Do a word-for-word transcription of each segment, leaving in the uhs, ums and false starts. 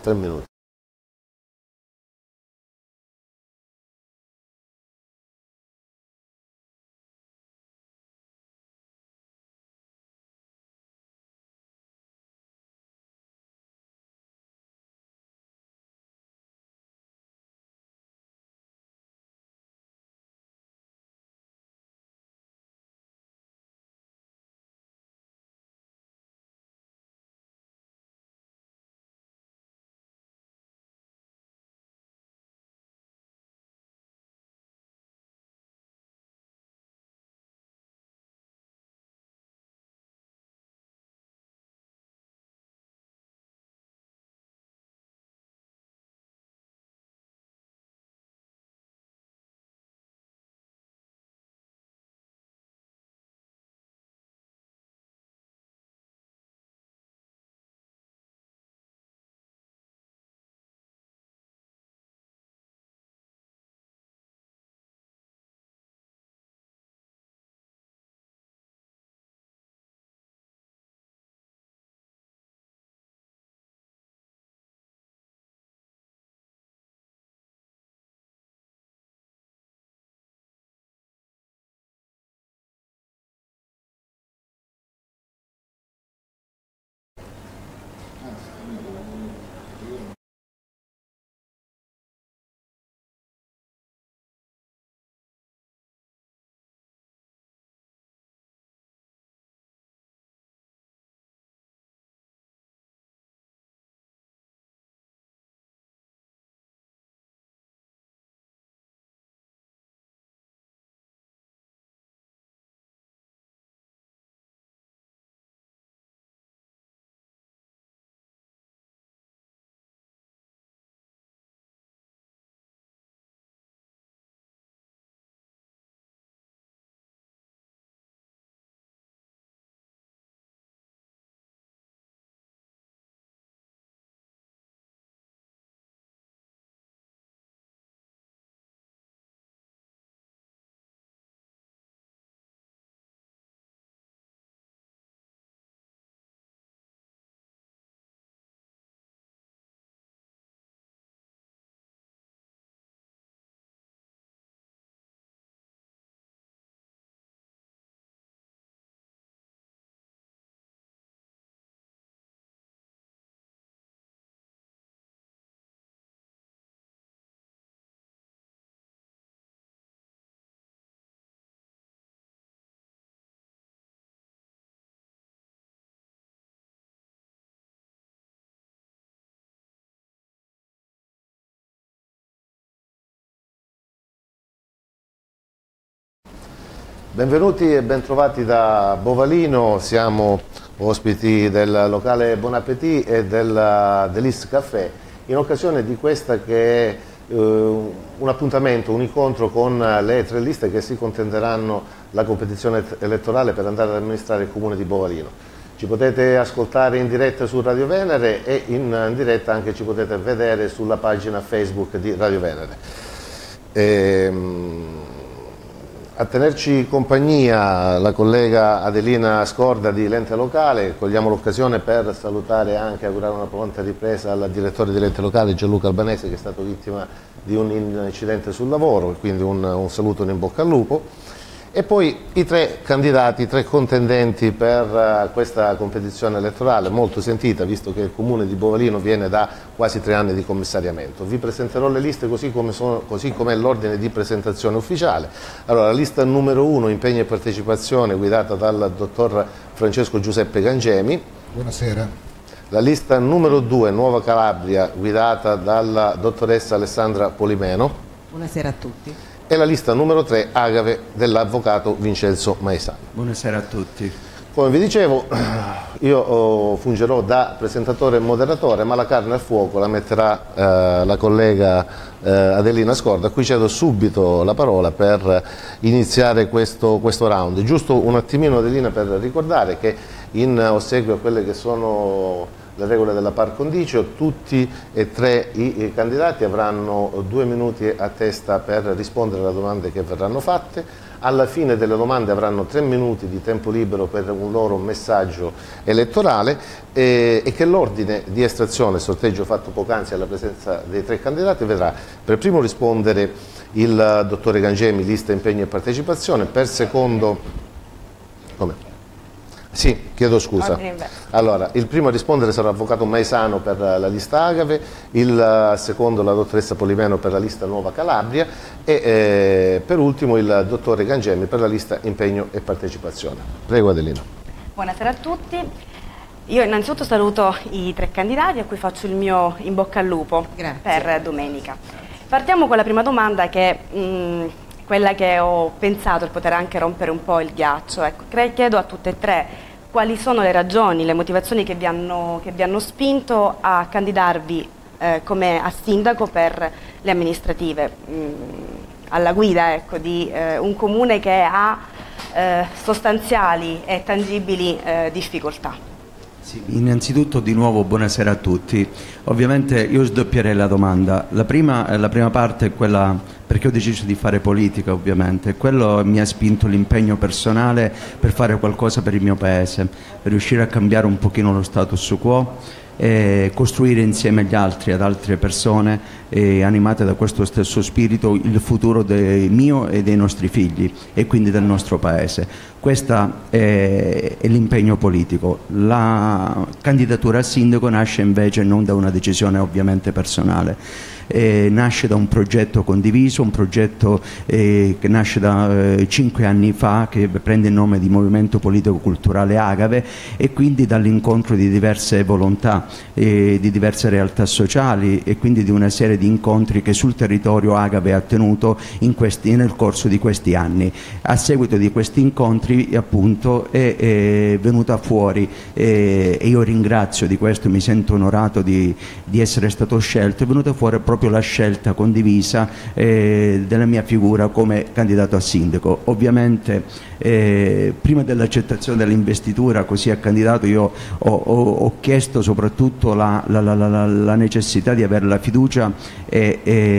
Tre minuti. Benvenuti e bentrovati da Bovalino, siamo ospiti del locale Bon Appétit e del Délice Café in occasione di questa che è eh, un appuntamento, un incontro con le tre liste che si contenderanno la competizione elettorale per andare ad amministrare il comune di Bovalino. Ci potete ascoltare in diretta su Radio Venere e in diretta anche ci potete vedere sulla pagina Facebook di Radio Venere. Ehm, A tenerci compagnia la collega Adelina Scorda di L'Ente Locale. Cogliamo l'occasione per salutare anche e augurare una pronta ripresa al direttore dell'Ente Locale Gianluca Albanese, che è stato vittima di un incidente sul lavoro, quindi un, un saluto, un in bocca al lupo. E poi i tre candidati, i tre contendenti per uh, questa competizione elettorale molto sentita, visto che il comune di Bovalino viene da quasi tre anni di commissariamento. Vi presenterò le liste così come, sono, così come è l'ordine di presentazione ufficiale. Allora, la lista numero uno, impegno e partecipazione, guidata dal dottor Francesco Giuseppe Gangemi. Buonasera. La lista numero due, Nuova Calabria, guidata dalla dottoressa Alessandra Polimeno. Buonasera a tutti. E la lista numero tre, Agave, dell'avvocato Vincenzo Maesano. Buonasera a tutti. Come vi dicevo, io oh, fungerò da presentatore e moderatore, ma la carne al fuoco la metterà eh, la collega eh, Adelina Scorda, a cui cedo subito la parola per iniziare questo, questo round. Giusto un attimino, Adelina, per ricordare che in ossequio a quelle che sono le regole della par condicio, tutti e tre i, i candidati avranno due minuti a testa per rispondere alle domande che verranno fatte. alla fine delle domande avranno tre minuti di tempo libero per un loro messaggio elettorale e, e che l'ordine di estrazione, sorteggio fatto poc'anzi alla presenza dei tre candidati, vedrà per primo rispondere il dottore Gangemi, lista impegno e partecipazione, per secondo... Come? Sì, chiedo scusa. Allora, il primo a rispondere sarà l'avvocato Maesano per la lista Agave, il secondo la dottoressa Polimeno per la lista Nuova Calabria e eh, per ultimo il dottore Gangemi per la lista Impegno e Partecipazione. Prego Adelina. Buonasera a tutti. Io innanzitutto saluto i tre candidati a cui faccio il mio in bocca al lupo. Grazie. Per domenica. Partiamo con la prima domanda che è mh, quella che ho pensato per poter anche rompere un po' il ghiaccio. Ecco, chiedo a tutte e tre quali sono le ragioni, le motivazioni che vi hanno, che vi hanno spinto a candidarvi eh, come a sindaco per le amministrative, mh, alla guida ecco, di eh, un comune che ha eh, sostanziali e tangibili eh, difficoltà. Sì, innanzitutto di nuovo buonasera a tutti. Ovviamente io sdoppierei la domanda. La prima, la prima parte è quella perché ho deciso di fare politica, ovviamente. Quello mi ha spinto l'impegno personale per fare qualcosa per il mio paese, per riuscire a cambiare un pochino lo status quo e costruire insieme agli altri, ad altre persone e animate da questo stesso spirito il futuro dei mio e dei nostri figli e quindi del nostro paese. Questo è, è l'impegno politico. La candidatura a sindaco nasce invece non da una decisione ovviamente personale, eh, nasce da un progetto condiviso, un progetto eh, che nasce da eh, cinque anni fa, che prende il nome di Movimento Politico Culturale Agave, e quindi dall'incontro di diverse volontà, eh, di diverse realtà sociali e quindi di una serie di incontri che sul territorio Agave ha tenuto in questi, nel corso di questi anni. A seguito di questi incontri appunto è, è venuta fuori eh, e io ringrazio di questo, mi sento onorato di, di essere stato scelto, è venuta fuori proprio la scelta condivisa eh, della mia figura come candidato a sindaco. Ovviamente eh, prima dell'accettazione dell'investitura così a candidato io ho, ho, ho chiesto soprattutto la, la, la, la, la necessità di avere la fiducia e,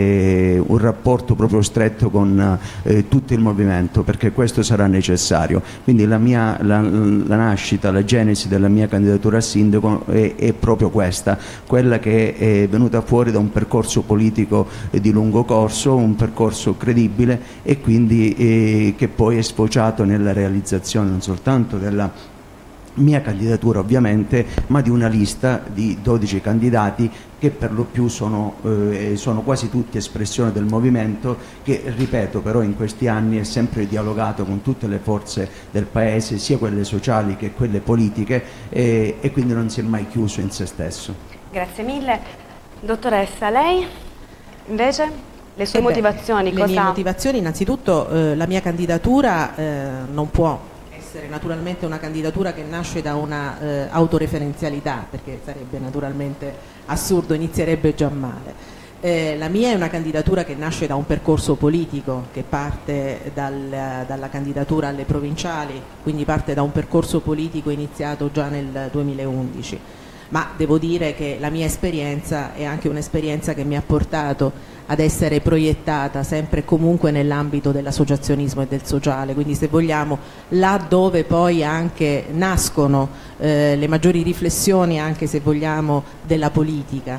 e un rapporto proprio stretto con eh, tutto il movimento, perché questo sarà necessario. Quindi la, mia, la, la nascita, la genesi della mia candidatura a sindaco è, è proprio questa, quella che è venuta fuori da un percorso politico di lungo corso, un percorso credibile e quindi eh, che poi è sfociato nella realizzazione non soltanto della mia candidatura ovviamente, ma di una lista di dodici candidati che per lo più sono, eh, sono quasi tutti espressione del movimento, che ripeto però in questi anni è sempre dialogato con tutte le forze del paese, sia quelle sociali che quelle politiche, eh, e quindi non si è mai chiuso in se stesso. Grazie mille. Dottoressa, lei invece? Le sue eh motivazioni? Beh, cosa... Le mie motivazioni, innanzitutto eh, la mia candidatura eh, non può essere naturalmente una candidatura che nasce da una eh, autoreferenzialità, perché sarebbe naturalmente assurdo, inizierebbe già male. Eh, la mia è una candidatura che nasce da un percorso politico che parte dal, dalla candidatura alle provinciali, quindi parte da un percorso politico iniziato già nel duemilaundici. Ma devo dire che la mia esperienza è anche un'esperienza che mi ha portato ad essere proiettata sempre e comunque nell'ambito dell'associazionismo e del sociale, quindi se vogliamo là dove poi anche nascono eh, le maggiori riflessioni, anche se vogliamo, della politica.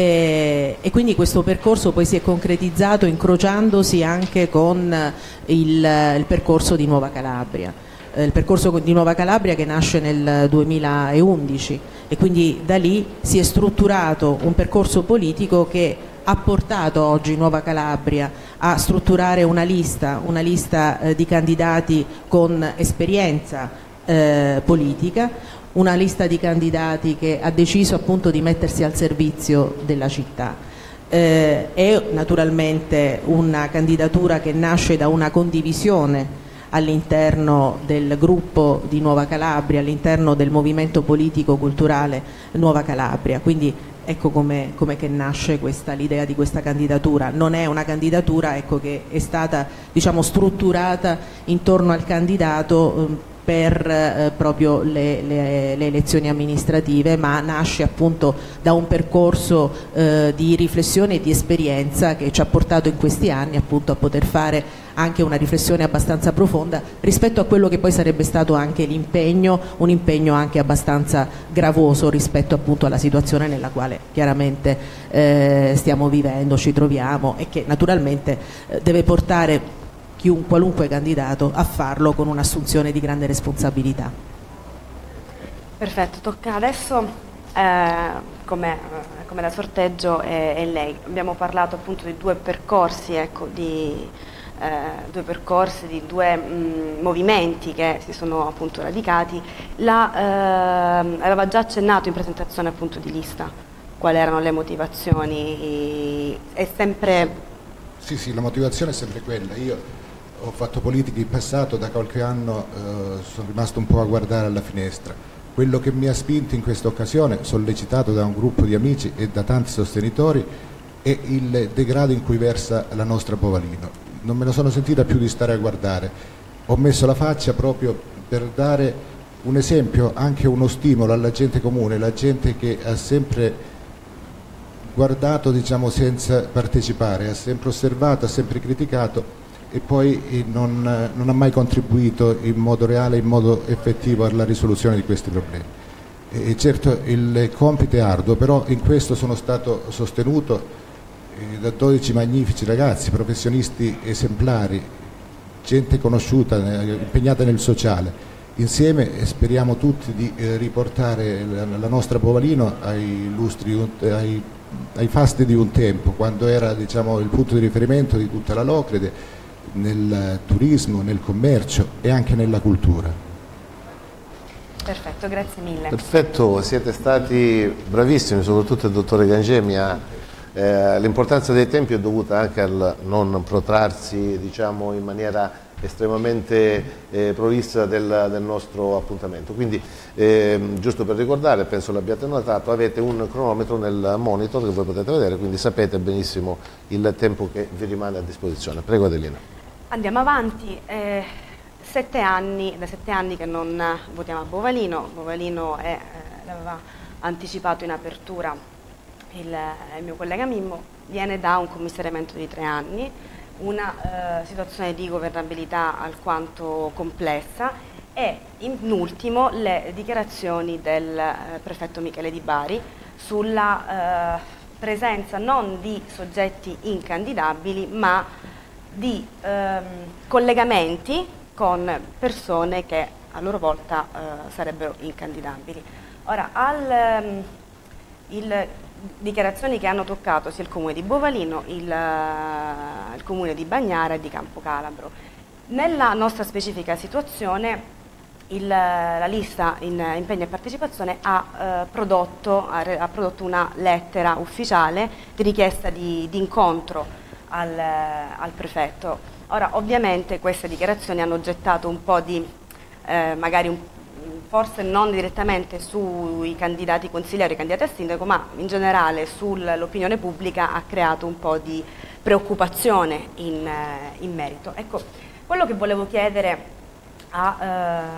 E, e quindi questo percorso poi si è concretizzato incrociandosi anche con il, il percorso di Nuova Calabria. Il percorso di Nuova Calabria che nasce nel duemilaundici e quindi da lì si è strutturato un percorso politico che ha portato oggi Nuova Calabria a strutturare una lista, una lista eh, di candidati con esperienza eh, politica, una lista di candidati che ha deciso appunto di mettersi al servizio della città. Eh, è naturalmente una candidatura che nasce da una condivisione all'interno del gruppo di Nuova Calabria, all'interno del movimento politico culturale Nuova Calabria, quindi ecco come, come che nasce questa, l'idea di questa candidatura. Non è una candidatura ecco, che è stata diciamo, strutturata intorno al candidato eh, per eh, proprio le, le, le elezioni amministrative, ma nasce appunto da un percorso eh, di riflessione e di esperienza che ci ha portato in questi anni appunto a poter fare anche una riflessione abbastanza profonda rispetto a quello che poi sarebbe stato anche l'impegno, un impegno anche abbastanza gravoso rispetto appunto alla situazione nella quale chiaramente eh, stiamo vivendo, ci troviamo, e che naturalmente eh, deve portare chiunque, qualunque candidato a farlo con un'assunzione di grande responsabilità. Perfetto, tocca adesso eh, come, come da sorteggio è, è lei. Abbiamo parlato appunto di due percorsi, ecco, di eh, due percorsi, di due mh, movimenti che si sono appunto radicati. La, eh, aveva già accennato in presentazione appunto di lista quali erano le motivazioni, è sempre... Sì, sì, la motivazione è sempre quella. Io ho fatto politica in passato, da qualche anno eh, sono rimasto un po' a guardare alla finestra. Quello che mi ha spinto in questa occasione, sollecitato da un gruppo di amici e da tanti sostenitori, è il degrado in cui versa la nostra Bovalino. Non me lo sono sentita più di stare a guardare. Ho messo la faccia proprio per dare un esempio, anche uno stimolo alla gente comune, la gente che ha sempre guardato, diciamo, senza partecipare, ha sempre osservato, ha sempre criticato e poi non, non ha mai contribuito in modo reale, in modo effettivo alla risoluzione di questi problemi. E certo il compito è arduo, però in questo sono stato sostenuto eh, da dodici magnifici ragazzi, professionisti esemplari, gente conosciuta, eh, impegnata nel sociale. Insieme speriamo tutti di eh, riportare la, la nostra Bovalino ai lustri, ai, ai fasti di un tempo, quando era, diciamo, il punto di riferimento di tutta la Locrede, nel turismo, nel commercio e anche nella cultura. Perfetto, grazie mille. Perfetto, siete stati bravissimi, soprattutto il dottore Gangemi. Eh, l'importanza dei tempi è dovuta anche al non protrarsi, diciamo, in maniera estremamente eh, provvista del, del nostro appuntamento. Quindi, eh, giusto per ricordare, penso l'abbiate notato, avete un cronometro nel monitor che voi potete vedere, quindi sapete benissimo il tempo che vi rimane a disposizione. Prego Adelina. Andiamo avanti, eh, sette anni, da sette anni che non votiamo a Bovalino. Bovalino è, eh, l'aveva anticipato in apertura il, il mio collega Mimmo, viene da un commissariamento di tre anni, una eh, situazione di governabilità alquanto complessa e in ultimo le dichiarazioni del eh, prefetto Michele Di Bari sulla eh, presenza non di soggetti incandidabili ma di ehm, collegamenti con persone che a loro volta eh, sarebbero incandidabili. Ora, al, ehm, il, dichiarazioni che hanno toccato sia il comune di Bovalino, il, uh, il comune di Bagnara e di Campocalabro. Nella nostra specifica situazione il, la lista in impegno e partecipazione ha, eh, prodotto, ha, ha prodotto una lettera ufficiale di richiesta di, di incontro al, al prefetto. Ora, ovviamente queste dichiarazioni hanno gettato un po' di, eh, magari un, forse non direttamente sui candidati consiglieri, i candidati a sindaco, ma in generale sull'opinione pubblica, ha creato un po' di preoccupazione in, eh, in merito. Ecco, quello che volevo chiedere a, eh,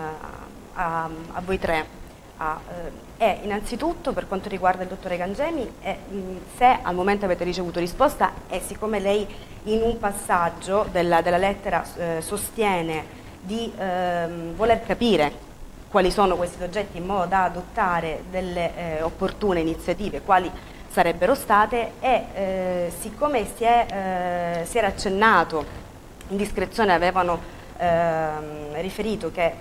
a, a voi tre a, eh, è innanzitutto, per quanto riguarda il dottore Gangemi, è, mh, se al momento avete ricevuto risposta, e siccome lei in un passaggio della, della lettera eh, sostiene di eh, voler capire quali sono questi soggetti in modo da adottare delle eh, opportune iniziative, quali sarebbero state, e eh, siccome si, è, eh, si era accennato in discrezione, avevano eh, riferito che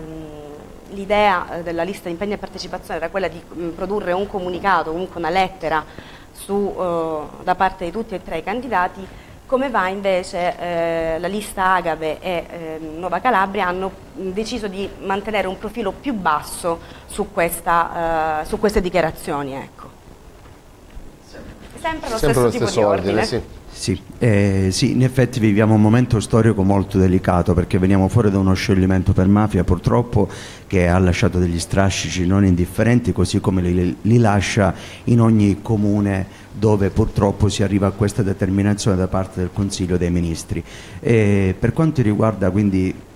l'idea della lista di impegni e partecipazione era quella di mh, produrre un comunicato, comunque una lettera su, eh, da parte di tutti e tre i candidati. Come va invece eh, la lista Agave e eh, Nuova Calabria hanno mh, deciso di mantenere un profilo più basso su, questa, eh, su queste dichiarazioni, ecco. Sempre lo Sempre stesso lo tipo stesso di ordine, ordine. sì. Sì, eh, sì, in effetti viviamo un momento storico molto delicato, perché veniamo fuori da uno scioglimento per mafia, purtroppo, che ha lasciato degli strascici non indifferenti, così come li, li lascia in ogni comune dove purtroppo si arriva a questa determinazione da parte del Consiglio dei Ministri. E per quanto riguarda quindi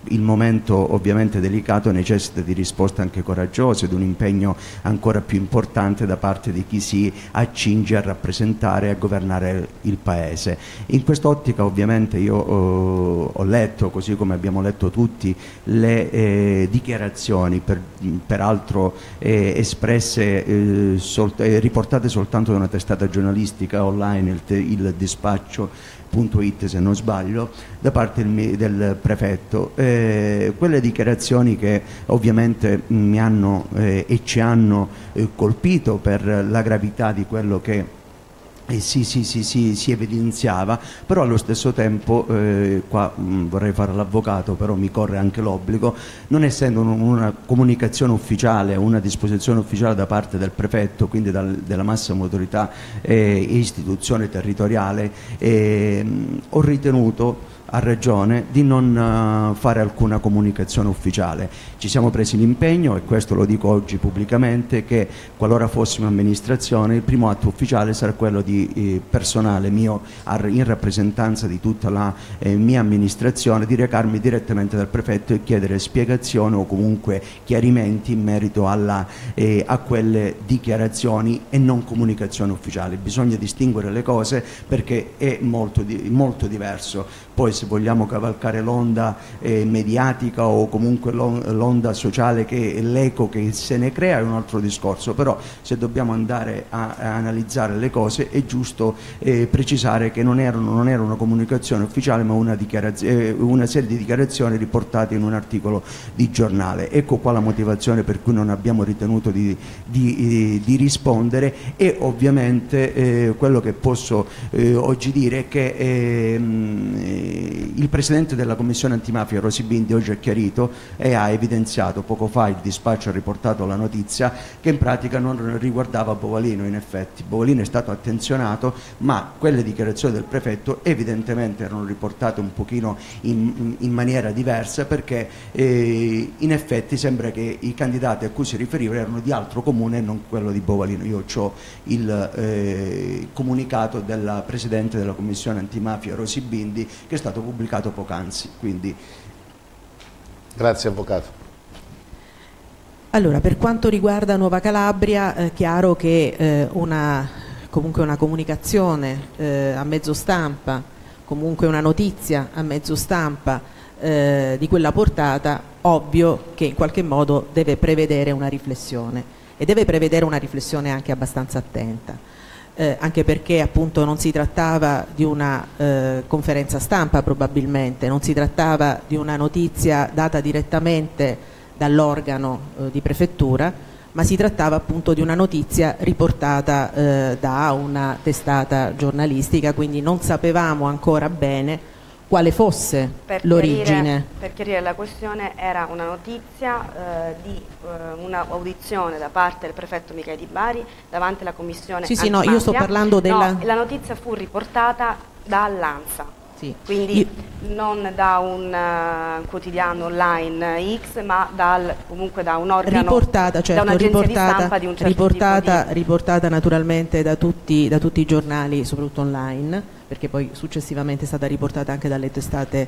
il momento ovviamente delicato necessita di risposte anche coraggiose, di un impegno ancora più importante da parte di chi si accinge a rappresentare e a governare il Paese. In quest'ottica ovviamente io eh, ho letto, così come abbiamo letto tutti, le eh, dichiarazioni, per, peraltro eh, espresse, eh, sol eh, riportate soltanto da una testata giornalistica online, il, il dispaccio punto it se non sbaglio, da parte del, del prefetto. Eh, quelle dichiarazioni che ovviamente mi hanno eh, e ci hanno eh, colpito per la gravità di quello che Eh sì, sì, sì, sì, si evidenziava, però allo stesso tempo, eh, qua mh, vorrei fare l'avvocato, però mi corre anche l'obbligo, non essendo un, una comunicazione ufficiale, una disposizione ufficiale da parte del prefetto, quindi dal, della massima autorità e eh, istituzione territoriale, eh, mh, ho ritenuto, ha ragione, di non uh, fare alcuna comunicazione ufficiale. Ci siamo presi l'impegno, e questo lo dico oggi pubblicamente, che qualora fossimo amministrazione il primo atto ufficiale sarà quello di eh, personale mio in rappresentanza di tutta la eh, mia amministrazione, di recarmi direttamente dal prefetto e chiedere spiegazioni o comunque chiarimenti in merito alla, eh, a quelle dichiarazioni e non comunicazioni ufficiali. Bisogna distinguere le cose perché è molto, di, molto diverso. Poi se vogliamo cavalcare l'onda eh, mediatica o comunque l'onda sociale, che è l'eco che se ne crea, è un altro discorso, però se dobbiamo andare a, a analizzare le cose è giusto eh, precisare che non, erano, non era una comunicazione ufficiale ma una, eh, una serie di dichiarazioni riportate in un articolo di giornale. Ecco qua la motivazione per cui non abbiamo ritenuto di, di, eh, di rispondere, e ovviamente eh, quello che posso eh, oggi dire è che eh, il Presidente della Commissione Antimafia Rosy Bindi oggi ha chiarito e ha evidenziato, poco fa il dispaccio ha riportato la notizia, che in pratica non riguardava Bovalino. In effetti Bovalino è stato attenzionato, ma quelle dichiarazioni del prefetto evidentemente erano riportate un pochino in, in maniera diversa, perché eh, in effetti sembra che i candidati a cui si riferiva erano di altro comune e non quello di Bovalino. Io ho il eh, comunicato della Presidente della Commissione Antimafia Rosy Bindi, che è stato pubblicato poc'anzi. Quindi grazie avvocato. Allora, per quanto riguarda Nuova Calabria, è eh, chiaro che eh, una, comunque una comunicazione eh, a mezzo stampa, comunque una notizia a mezzo stampa eh, di quella portata, ovvio che in qualche modo deve prevedere una riflessione, e deve prevedere una riflessione anche abbastanza attenta. Eh, anche perché appunto non si trattava di una eh, conferenza stampa, probabilmente non si trattava di una notizia data direttamente dall'organo eh, di prefettura, ma si trattava appunto di una notizia riportata eh, da una testata giornalistica, quindi non sapevamo ancora bene quale fosse l'origine. Per chiarire la questione, era una notizia eh, di eh, un'audizione da parte del prefetto Michele Di Bari davanti alla commissione Sì, sì, no, io sto parlando della... No, la notizia fu riportata dall'ANSA. Sì. Quindi io... non da un uh, quotidiano online X, ma dal, comunque da un organo, riportata, certo, da un'agenzia riportata, di stampa di un certo riportata, tipo di... riportata naturalmente da tutti, da tutti i giornali, soprattutto online, perché poi successivamente è stata riportata anche dalle testate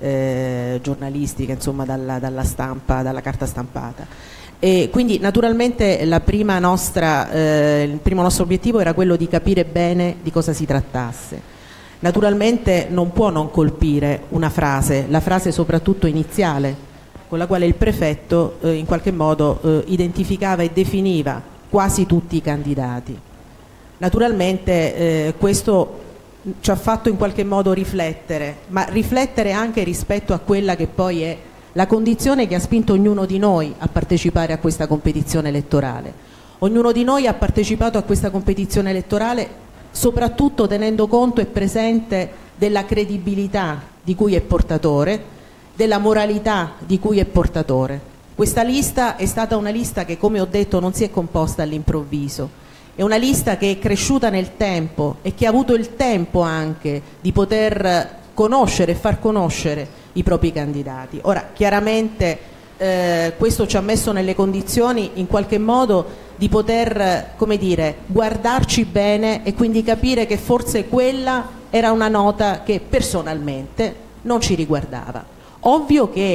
eh, giornalistiche, insomma dalla, dalla stampa, dalla carta stampata. E quindi naturalmente la prima nostra, eh, il primo nostro obiettivo era quello di capire bene di cosa si trattasse. Naturalmente non può non colpire una frase, la frase soprattutto iniziale, con la quale il prefetto eh, in qualche modo eh, identificava e definiva quasi tutti i candidati. Naturalmente eh, questo ci ha fatto in qualche modo riflettere, ma riflettere anche rispetto a quella che poi è la condizione che ha spinto ognuno di noi a partecipare a questa competizione elettorale. Ognuno di noi ha partecipato a questa competizione elettorale soprattutto tenendo conto e presente della credibilità di cui è portatore, della moralità di cui è portatore. Questa lista è stata una lista che, come ho detto, non si è composta all'improvviso, è una lista che è cresciuta nel tempo e che ha avuto il tempo anche di poter conoscere e far conoscere i propri candidati. Ora, chiaramente eh, questo ci ha messo nelle condizioni in qualche modo di poter, come dire, guardarci bene e quindi capire che forse quella era una nota che personalmente non ci riguardava. Ovvio che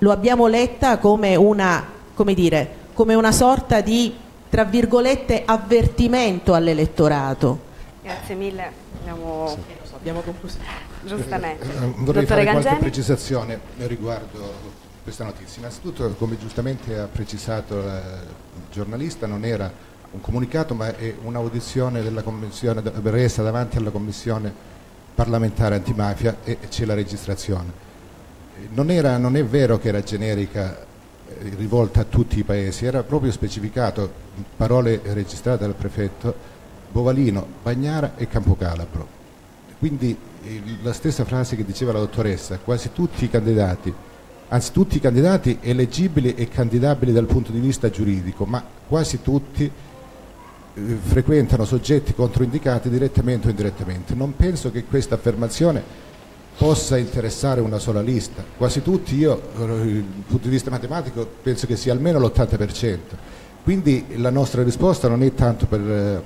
lo abbiamo letta come una, come dire, come una sorta di, tra virgolette, avvertimento all'elettorato. Grazie mille, abbiamo, sì. abbiamo concluso. Giustamente. Eh, vorrei fare qualche precisazione riguardo questa notizia. Innanzitutto, come giustamente ha precisato il giornalista, non era un comunicato ma è un'audizione della commissione resa davanti alla commissione parlamentare antimafia e c'è la registrazione. Non, era, non è vero che era generica, eh, rivolta a tutti i paesi, era proprio specificato, parole registrate dal prefetto, Bovalino, Bagnara e Campocalabro. Quindi eh, la stessa frase che diceva la dottoressa, quasi tutti i candidati, anzi tutti i candidati eleggibili e candidabili dal punto di vista giuridico, ma quasi tutti eh, frequentano soggetti controindicati direttamente o indirettamente. Non penso che questa affermazione possa interessare una sola lista. Quasi tutti, io dal punto di vista matematico penso che sia almeno l'ottanta per cento. Quindi la nostra risposta non è tanto per,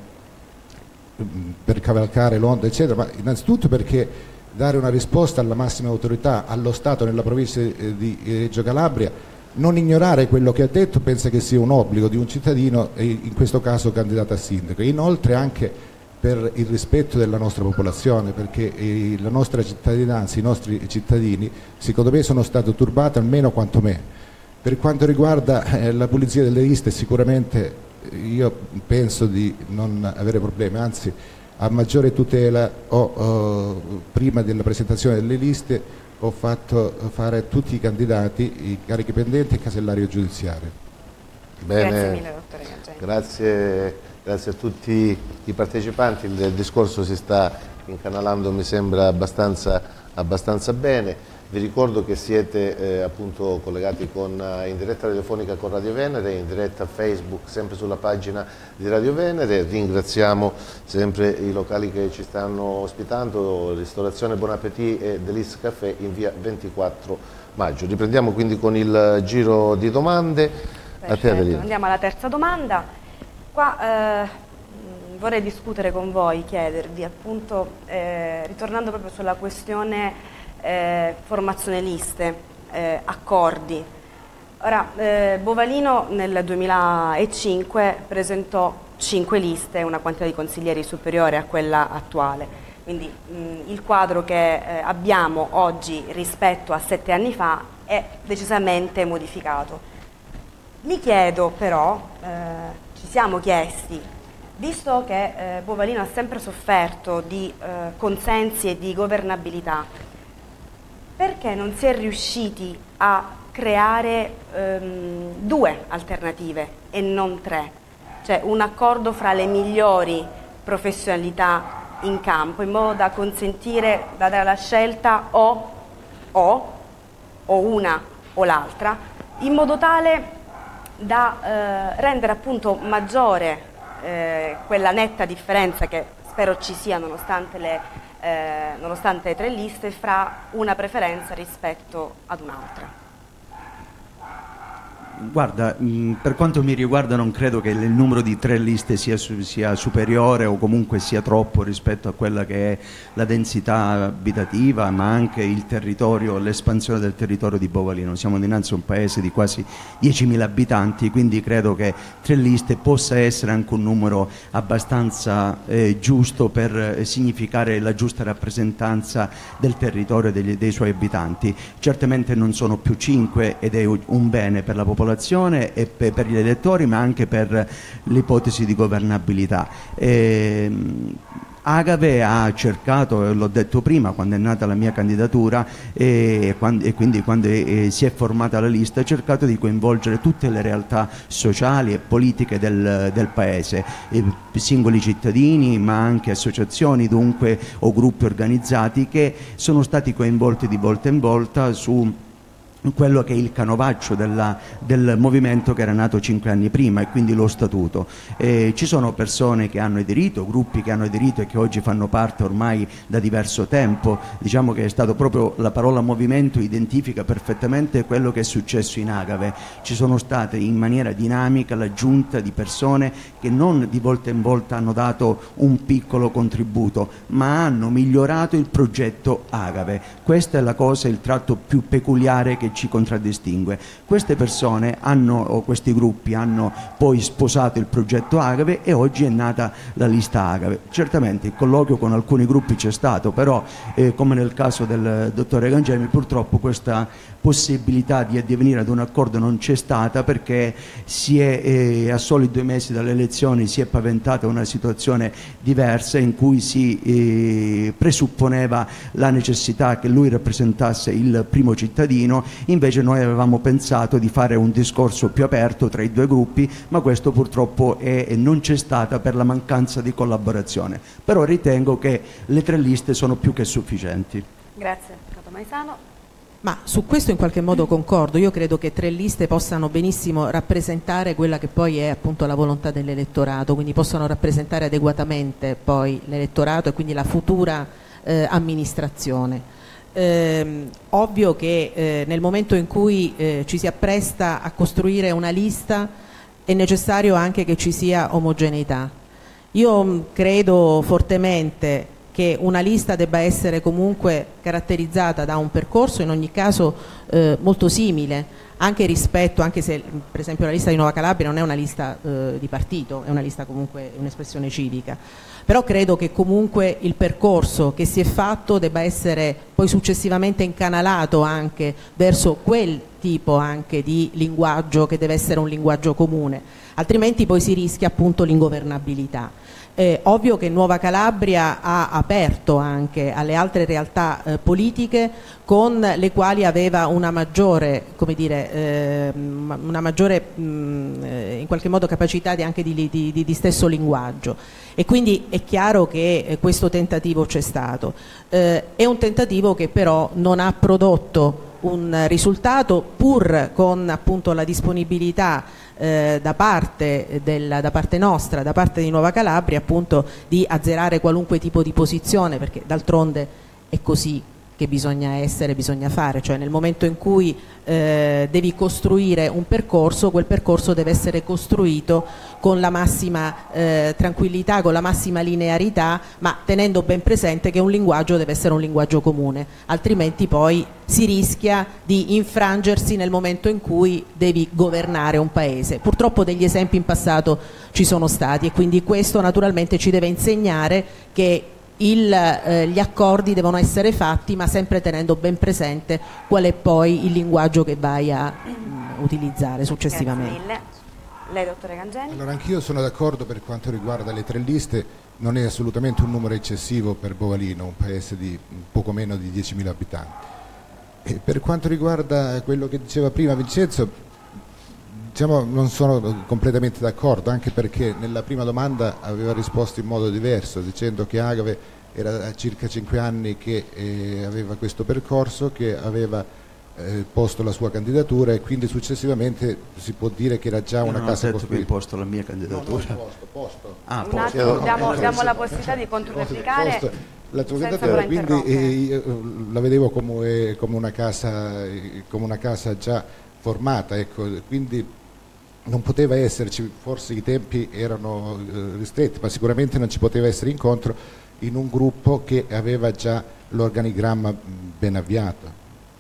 per cavalcare l'onda eccetera, ma innanzitutto perché dare una risposta alla massima autorità, allo Stato nella provincia di Reggio Calabria, non ignorare quello che ha detto, pensa che sia un obbligo di un cittadino, e in questo caso candidato a sindaco. Inoltre anche per il rispetto della nostra popolazione, perché eh, la nostra cittadinanza, i nostri cittadini, secondo me sono stati turbati almeno quanto me. Per quanto riguarda eh, la pulizia delle liste, sicuramente io penso di non avere problemi, anzi a maggiore tutela ho, ho, prima della presentazione delle liste ho fatto fare a tutti i candidati i carichi pendenti e casellario giudiziario. Bene, grazie mille dottore Gangemi. Grazie. Grazie a tutti i partecipanti, il discorso si sta incanalando, mi sembra abbastanza, abbastanza bene. Vi ricordo che siete eh, appunto collegati con, in diretta telefonica con Radio Venere, in diretta Facebook sempre sulla pagina di Radio Venere. Ringraziamo sempre i locali che ci stanno ospitando, Ristorazione Bon Appétit e Delice Café in via ventiquattro maggio. Riprendiamo quindi con il giro di domande. Perfetto. A te, Adelina. Andiamo alla terza domanda. Qua eh, vorrei discutere con voi, chiedervi appunto, eh, ritornando proprio sulla questione eh, formazione liste, eh, accordi. Ora, eh, Bovalino nel duemilacinque presentò cinque liste, una quantità di consiglieri superiore a quella attuale, quindi mh, il quadro che eh, abbiamo oggi rispetto a sette anni fa è decisamente modificato. Mi chiedo però, eh, ci siamo chiesti, visto che eh, Bovalino ha sempre sofferto di eh, consensi e di governabilità, perché non si è riusciti a creare ehm, due alternative e non tre? Cioè un accordo fra le migliori professionalità in campo, in modo da consentire, da dare la scelta o, o, o una o l'altra, in modo tale da eh, rendere appunto maggiore eh, quella netta differenza che spero ci sia nonostante le, eh, nonostante le tre liste, fra una preferenza rispetto ad un'altra. Guarda, per quanto mi riguarda non credo che il numero di tre liste sia, sia superiore o comunque sia troppo rispetto a quella che è la densità abitativa, ma anche il territorio, l'espansione del territorio di Bovalino. Siamo dinanzi a un paese di quasi diecimila abitanti, quindi credo che tre liste possa essere anche un numero abbastanza eh, giusto per eh, significare la giusta rappresentanza del territorio e degli, dei suoi abitanti. Certamente non sono più cinque ed è un bene per la popolazione e per gli elettori, ma anche per l'ipotesi di governabilità. E, Agave ha cercato, l'ho detto prima, quando è nata la mia candidatura e, quando, e quindi quando è, si è formata la lista, ha cercato di coinvolgere tutte le realtà sociali e politiche del, del paese, i singoli cittadini, ma anche associazioni dunque o gruppi organizzati che sono stati coinvolti di volta in volta su quello che è il canovaccio della, del movimento che era nato cinque anni prima, e quindi lo statuto. Eh, ci sono persone che hanno aderito, gruppi che hanno aderito e che oggi fanno parte ormai da diverso tempo. Diciamo che è stato proprio, la parola movimento identifica perfettamente quello che è successo in Agave. Ci sono state in maniera dinamica l'aggiunta di persone che non di volta in volta hanno dato un piccolo contributo, ma hanno migliorato il progetto Agave. Questa è la cosa, il tratto più peculiare che che ci contraddistingue. Queste persone hanno, o questi gruppi hanno poi sposato il progetto Agave e oggi è nata la lista Agave. Certamente il colloquio con alcuni gruppi c'è stato, però eh, come nel caso del dottore Cangemi, purtroppo questa possibilità di addivenire ad un accordo non c'è stata, perché si è, eh, a soli due mesi dalle elezioni si è paventata una situazione diversa in cui si eh, presupponeva la necessità che lui rappresentasse il primo cittadino. Invece noi avevamo pensato di fare un discorso più aperto tra i due gruppi, ma questo purtroppo è, non c'è stata per la mancanza di collaborazione. Però ritengo che le tre liste sono più che sufficienti. Grazie, Cato Maisano. Ma su questo in qualche modo concordo. Io credo che tre liste possano benissimo rappresentare quella che poi è appunto la volontà dell'elettorato, quindi possano rappresentare adeguatamente poi l'elettorato e quindi la futura eh, amministrazione. Eh, ovvio che eh, nel momento in cui eh, ci si appresta a costruire una lista è necessario anche che ci sia omogeneità. Io mh, credo fortemente che una lista debba essere comunque caratterizzata da un percorso in ogni caso eh, molto simile, anche rispetto, anche se per esempio la lista di Nuova Calabria non è una lista eh, di partito, è una lista comunque, un'espressione civica, però credo che comunque il percorso che si è fatto debba essere poi successivamente incanalato anche verso quel tipo anche di linguaggio che deve essere un linguaggio comune, altrimenti poi si rischia appunto l'ingovernabilità. Eh, ovvio che Nuova Calabria ha aperto anche alle altre realtà eh, politiche con le quali aveva una maggiore, come dire, eh, una maggiore mh, in qualche modo capacità di, anche di, di, di, di stesso linguaggio, e quindi è chiaro che eh, questo tentativo c'è stato. Eh, è un tentativo che però non ha prodotto un risultato, pur con appunto la disponibilità eh, da, parte del, da parte nostra, da parte di Nuova Calabria appunto di azzerare qualunque tipo di posizione, perché d'altronde è così che bisogna essere, bisogna fare, cioè nel momento in cui eh, devi costruire un percorso, quel percorso deve essere costruito con la massima eh, tranquillità, con la massima linearità, ma tenendo ben presente che un linguaggio deve essere un linguaggio comune, altrimenti poi si rischia di infrangersi nel momento in cui devi governare un paese. Purtroppo degli esempi in passato ci sono stati e quindi questo naturalmente ci deve insegnare che Il, eh, gli accordi devono essere fatti, ma sempre tenendo ben presente qual è poi il linguaggio che vai a mh, utilizzare successivamente. Grazie mille. Lei, dottore Cangemi? Allora, anch'io sono d'accordo per quanto riguarda le tre liste, non è assolutamente un numero eccessivo per Bovalino, un paese di poco meno di diecimila abitanti. E per quanto riguarda quello che diceva prima Vincenzo, diciamo, non sono completamente d'accordo, anche perché nella prima domanda aveva risposto in modo diverso, dicendo che Agave era a circa cinque anni che eh, aveva questo percorso, che aveva eh, posto la sua candidatura e quindi successivamente si può dire che era già Io una non casa ho detto costruita. che ho posto la mia candidatura. No, no, posto, posto. Ah, Un posto. attimo, diamo, diamo la possibilità di controreplicare. Posto la tua senza candidatura, voler quindi eh, interrompere. io la vedevo come, come, una casa, eh, come una casa già formata, ecco, quindi non poteva esserci, forse i tempi erano eh, ristretti, ma sicuramente non ci poteva essere incontro in un gruppo che aveva già l'organigramma ben avviato.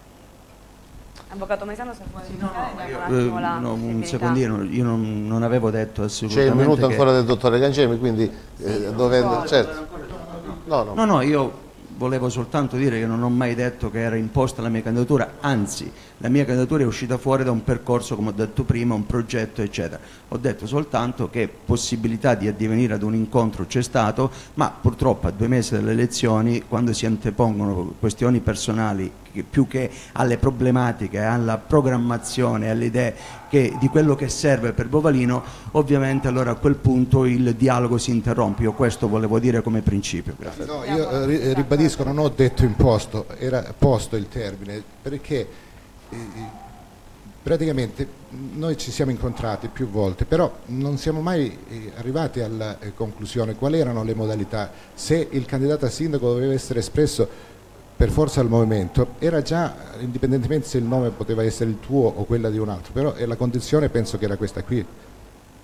Avvocato Maisano, se vuole No, un, io, attimo eh, la no, un possibilità. secondino, io non, non avevo detto C'è assolutamente il minuto che... ancora del dottore Cangemi, quindi eh, dovendo... Certo. No, no. No, no, io volevo soltanto dire che non ho mai detto che era imposta la mia candidatura, anzi la mia candidatura è uscita fuori da un percorso, come ho detto prima, un progetto eccetera. Ho detto soltanto che possibilità di addivenire ad un incontro c'è stato, ma purtroppo a due mesi dalle elezioni, quando si antepongono questioni personali che più che alle problematiche, alla programmazione, alle idee che, di quello che serve per Bovalino, ovviamente allora a quel punto il dialogo si interrompe. Io questo volevo dire come principio. Grazie. No, io eh, ribadisco, non ho detto imposto, era posto il termine, perché eh, praticamente noi ci siamo incontrati più volte, però non siamo mai eh, arrivati alla eh, conclusione quali erano le modalità, se il candidato a sindaco doveva essere espresso per forza al movimento, era già, indipendentemente se il nome poteva essere il tuo o quella di un altro, però eh, la condizione penso che era questa qui.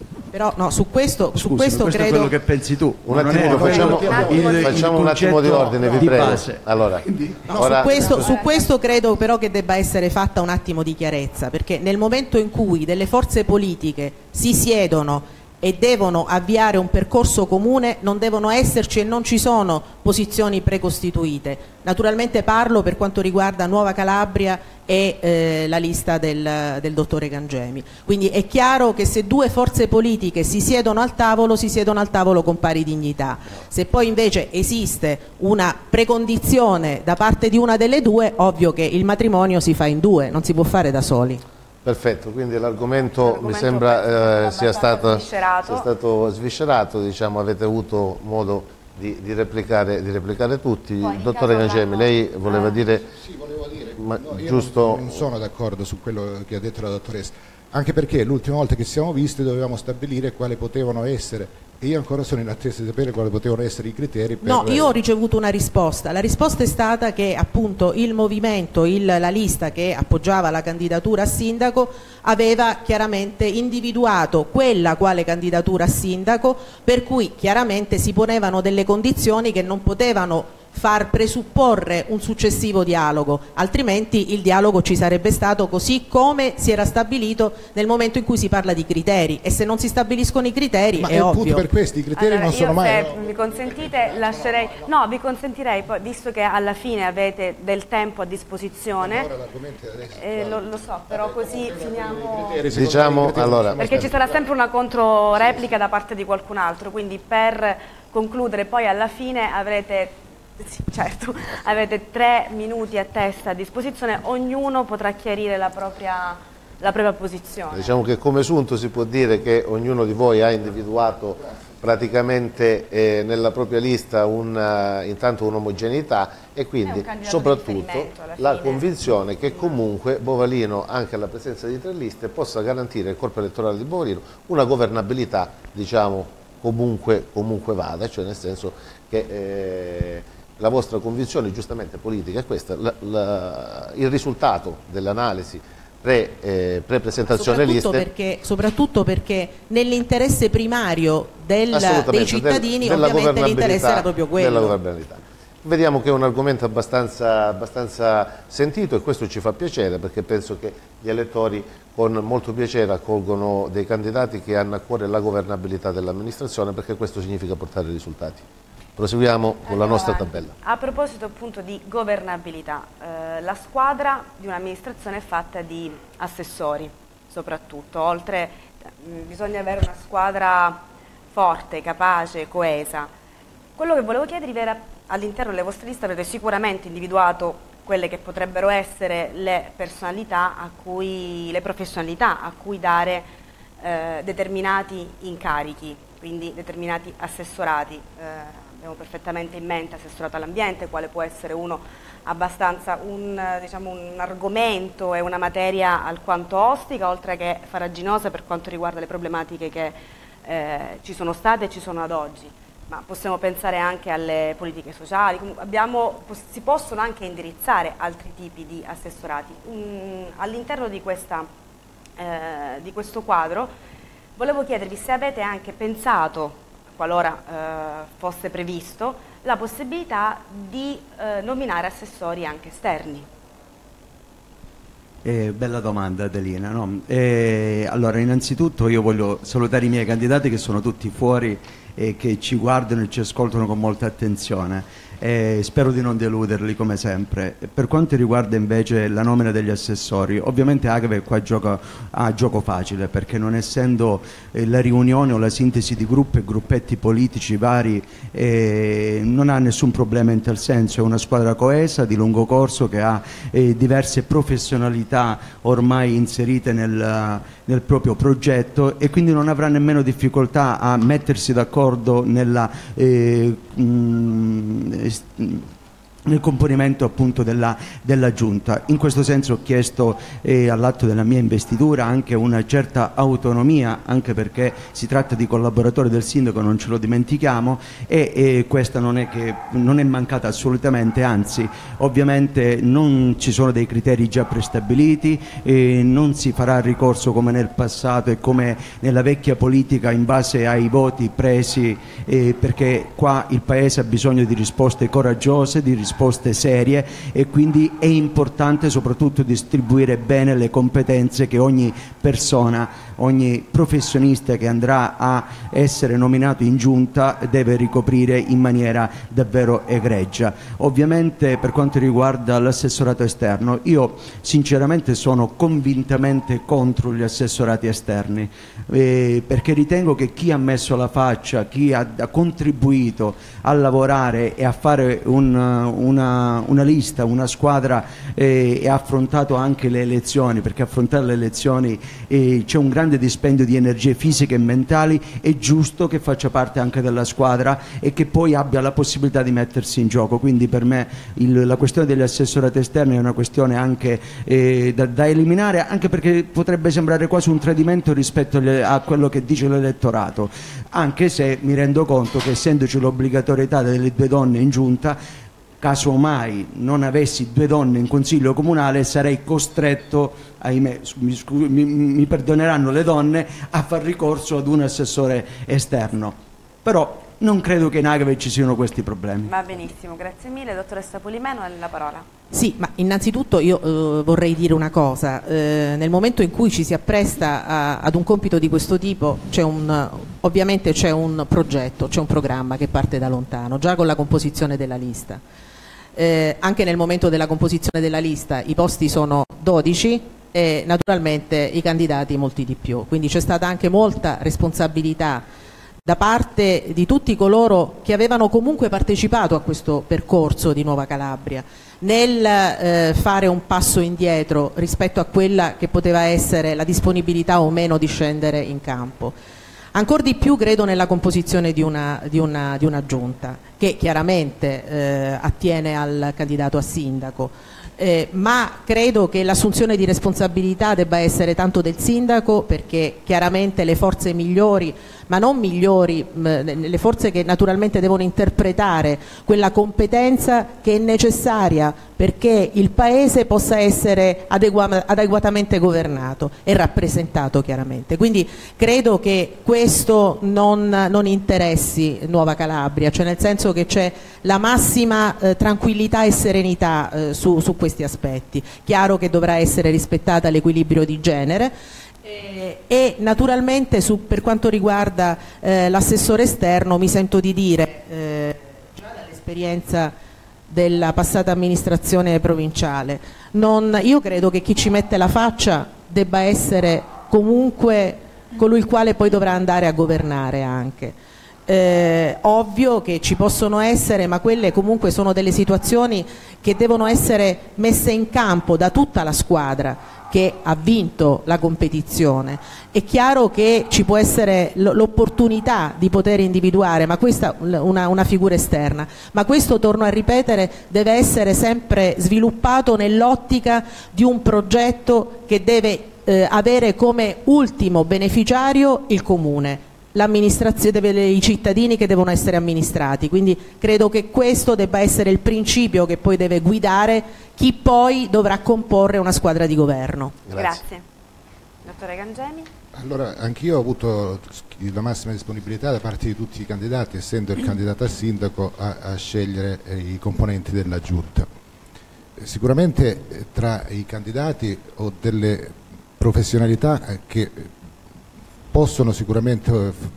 Però no, su questo, Scusi, su questo, questo credo... è quello che pensi tu. Un attimino, facciamo, il, facciamo il un attimo di ordine, vi prego. Base. Allora, no, ora... su, questo, su questo credo però che debba essere fatta un attimo di chiarezza, perché nel momento in cui delle forze politiche si siedono e devono avviare un percorso comune, non devono esserci e non ci sono posizioni precostituite. Naturalmente parlo per quanto riguarda Nuova Calabria e eh, la lista del, del dottore Cangemi. Quindi è chiaro che se due forze politiche si siedono al tavolo, si siedono al tavolo con pari dignità. Se poi invece esiste una precondizione da parte di una delle due, ovvio che il matrimonio si fa in due, non si può fare da soli. Perfetto, quindi l'argomento mi sembra eh, sia, stato, sia stato sviscerato, diciamo, avete avuto modo di, di, replicare, di replicare tutti. Poi, dottore Cangemi, lei voleva ah. dire... Sì, volevo dire, ma, no, io giusto... non, non sono d'accordo su quello che ha detto la dottoressa, anche perché l'ultima volta che siamo visti dovevamo stabilire quali potevano essere, e io ancora sono in attesa di sapere quali potevano essere i criteri per... No, io ho ricevuto una risposta. La risposta è stata che appunto il movimento, il, la lista che appoggiava la candidatura a sindaco aveva chiaramente individuato quella quale candidatura a sindaco, per cui chiaramente si ponevano delle condizioni che non potevano far presupporre un successivo dialogo, altrimenti il dialogo ci sarebbe stato così come si era stabilito nel momento in cui si parla di criteri, e se non si stabiliscono i criteri ma è, è ovvio. Appunto per questi i criteri allora, non sono mai... Se mi consentite lascerei... No, vi consentirei, poi, visto che alla fine avete del tempo a disposizione, eh, lo, lo so, però così finiamo... Diciamo, allora... Perché ci sarà sempre una controreplica da parte di qualcun altro, quindi per concludere poi alla fine avrete... Sì, certo, avete tre minuti a testa a disposizione, ognuno potrà chiarire la propria, la propria posizione. Diciamo che come sunto si può dire che ognuno di voi ha individuato praticamente eh, nella propria lista un, uh, intanto un'omogeneità e quindi soprattutto la convinzione che comunque Bovalino, anche alla presenza di tre liste, possa garantire il corpo elettorale di Bovalino una governabilità, diciamo, comunque, comunque vada, cioè nel senso che... Eh, la vostra convinzione giustamente politica è questa, la, la, il risultato dell'analisi pre, eh, pre-presentazione liste... Perché, soprattutto perché nell'interesse primario del, dei cittadini del, ovviamente l'interesse era proprio quello. Della governabilità. Vediamo che è un argomento abbastanza, abbastanza sentito e questo ci fa piacere perché penso che gli elettori con molto piacere accolgono dei candidati che hanno a cuore la governabilità dell'amministrazione perché questo significa portare risultati. Proseguiamo con la nostra tabella. A proposito appunto di governabilità, eh, la squadra di un'amministrazione è fatta di assessori soprattutto, oltre mh, bisogna avere una squadra forte, capace, coesa. Quello che volevo chiedervi era, all'interno delle vostre liste avete sicuramente individuato quelle che potrebbero essere le personalità a cui, le professionalità a cui dare eh, determinati incarichi, quindi determinati assessorati. Eh, abbiamo perfettamente in mente assessorato all'ambiente, quale può essere uno abbastanza un, diciamo, un argomento e una materia alquanto ostica, oltre che farraginosa per quanto riguarda le problematiche che eh, ci sono state e ci sono ad oggi. Ma possiamo pensare anche alle politiche sociali, abbiamo, si possono anche indirizzare altri tipi di assessorati. Um, all'interno di, questa, eh, di questo quadro volevo chiedervi se avete anche pensato, qualora eh, fosse previsto, la possibilità di eh, nominare assessori anche esterni. Eh, bella domanda Adelina. No? Eh, allora innanzitutto io voglio salutare i miei candidati che sono tutti fuori e che ci guardano e ci ascoltano con molta attenzione. Eh, spero di non deluderli come sempre. Per quanto riguarda invece la nomina degli assessori, ovviamente Agave qua gioca a gioco facile perché non essendo eh, la riunione o la sintesi di gruppi e gruppetti politici vari eh, non ha nessun problema in tal senso, è una squadra coesa di lungo corso che ha eh, diverse professionalità ormai inserite nel, nel proprio progetto e quindi non avrà nemmeno difficoltà a mettersi d'accordo nella eh, mh, nel componimento appunto della, della Giunta. In questo senso ho chiesto eh, all'atto della mia investitura anche una certa autonomia, anche perché si tratta di collaboratori del sindaco, non ce lo dimentichiamo, e, e questa non è, che, non è mancata assolutamente, anzi ovviamente non ci sono dei criteri già prestabiliti, eh, non si farà ricorso come nel passato e come nella vecchia politica in base ai voti presi, eh, perché qua il Paese ha bisogno di risposte coraggiose, di risposte risposte serie, e quindi è importante soprattutto distribuire bene le competenze che ogni persona, ogni professionista che andrà a essere nominato in giunta deve ricoprire in maniera davvero egregia. Ovviamente per quanto riguarda l'assessorato esterno, io sinceramente sono convintamente contro gli assessorati esterni, eh, perché ritengo che chi ha messo la faccia, chi ha, ha contribuito a lavorare e a fare un Una, una lista, una squadra, eh, e ha affrontato anche le elezioni, perché affrontare le elezioni eh, c'è un grande dispendio di energie fisiche e mentali, è giusto che faccia parte anche della squadra e che poi abbia la possibilità di mettersi in gioco. Quindi per me il, la questione degli assessorati esterni è una questione anche eh, da, da eliminare, anche perché potrebbe sembrare quasi un tradimento rispetto alle, a quello che dice l'elettorato, anche se mi rendo conto che essendoci l'obbligatorietà delle due donne in giunta, caso mai non avessi due donne in consiglio comunale, sarei costretto, ahimè, mi, mi, mi perdoneranno le donne, a far ricorso ad un assessore esterno. Però non credo che in Agave ci siano questi problemi. Va benissimo, grazie mille. Dottoressa Polimeno, a lei la parola. Sì, ma innanzitutto io eh, vorrei dire una cosa. Eh, nel momento in cui ci si appresta a, ad un compito di questo tipo, c'è un, ovviamente c'è un progetto, c'è un programma che parte da lontano, già con la composizione della lista. Eh, anche nel momento della composizione della lista i posti sono dodici e naturalmente i candidati molti di più, quindi c'è stata anche molta responsabilità da parte di tutti coloro che avevano comunque partecipato a questo percorso di Nuova Calabria nel eh, fare un passo indietro rispetto a quella che poteva essere la disponibilità o meno di scendere in campo. Ancor di più credo nella composizione di una, di una, di una giunta che chiaramente eh, attiene al candidato a sindaco, eh, ma credo che l'assunzione di responsabilità debba essere tanto del sindaco, perché chiaramente le forze migliori, ma non migliori, mh, le forze che naturalmente devono interpretare quella competenza che è necessaria perché il Paese possa essere adegua adeguatamente governato e rappresentato chiaramente. Quindi credo che questo non, non interessi Nuova Calabria, cioè nel senso che c'è la massima eh, tranquillità e serenità eh, su, su questi aspetti. Chiaro che dovrà essere rispettata l'equilibrio di genere, Eh, e naturalmente su, per quanto riguarda eh, l'assessore esterno mi sento di dire, eh, già dall'esperienza della passata amministrazione provinciale, non, io credo che chi ci mette la faccia debba essere comunque colui il quale poi dovrà andare a governare anche. Eh, ovvio che ci possono essere, ma quelle comunque sono delle situazioni che devono essere messe in campo da tutta la squadra che ha vinto la competizione. È chiaro che ci può essere l'opportunità di poter individuare, ma questa una, una figura esterna, ma questo, torno a ripetere, deve essere sempre sviluppato nell'ottica di un progetto che deve eh, avere come ultimo beneficiario il comune, l'amministrazione, i cittadini che devono essere amministrati. Quindi credo che questo debba essere il principio che poi deve guidare chi poi dovrà comporre una squadra di governo. Grazie. Grazie. Dottore Gangemi. Allora, anch'io ho avuto la massima disponibilità da parte di tutti i candidati, essendo il candidato a sindaco, a, a scegliere eh, i componenti della giunta. Eh, sicuramente eh, tra i candidati ho delle professionalità eh, che possono sicuramente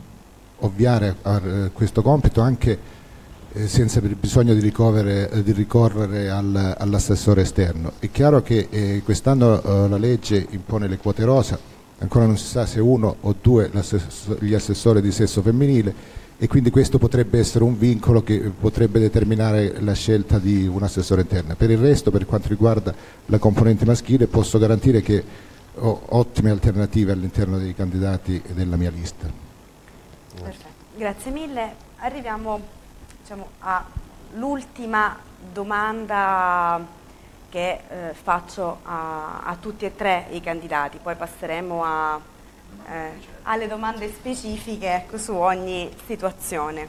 ovviare a questo compito anche eh, senza bisogno di, ricovere, di ricorrere al, all'assessore esterno. È chiaro che eh, quest'anno eh, la legge impone le quote rosa, ancora non si sa se uno o due gli assessori di sesso femminile, e quindi questo potrebbe essere un vincolo che potrebbe determinare la scelta di un assessore interno. Per il resto, per quanto riguarda la componente maschile, posso garantire che ho ottime alternative all'interno dei candidati della mia lista. Perfetto, grazie mille. Arriviamo, diciamo, a l'ultima domanda che eh, faccio a, a tutti e tre i candidati, poi passeremo a, eh, alle domande specifiche, ecco, su ogni situazione.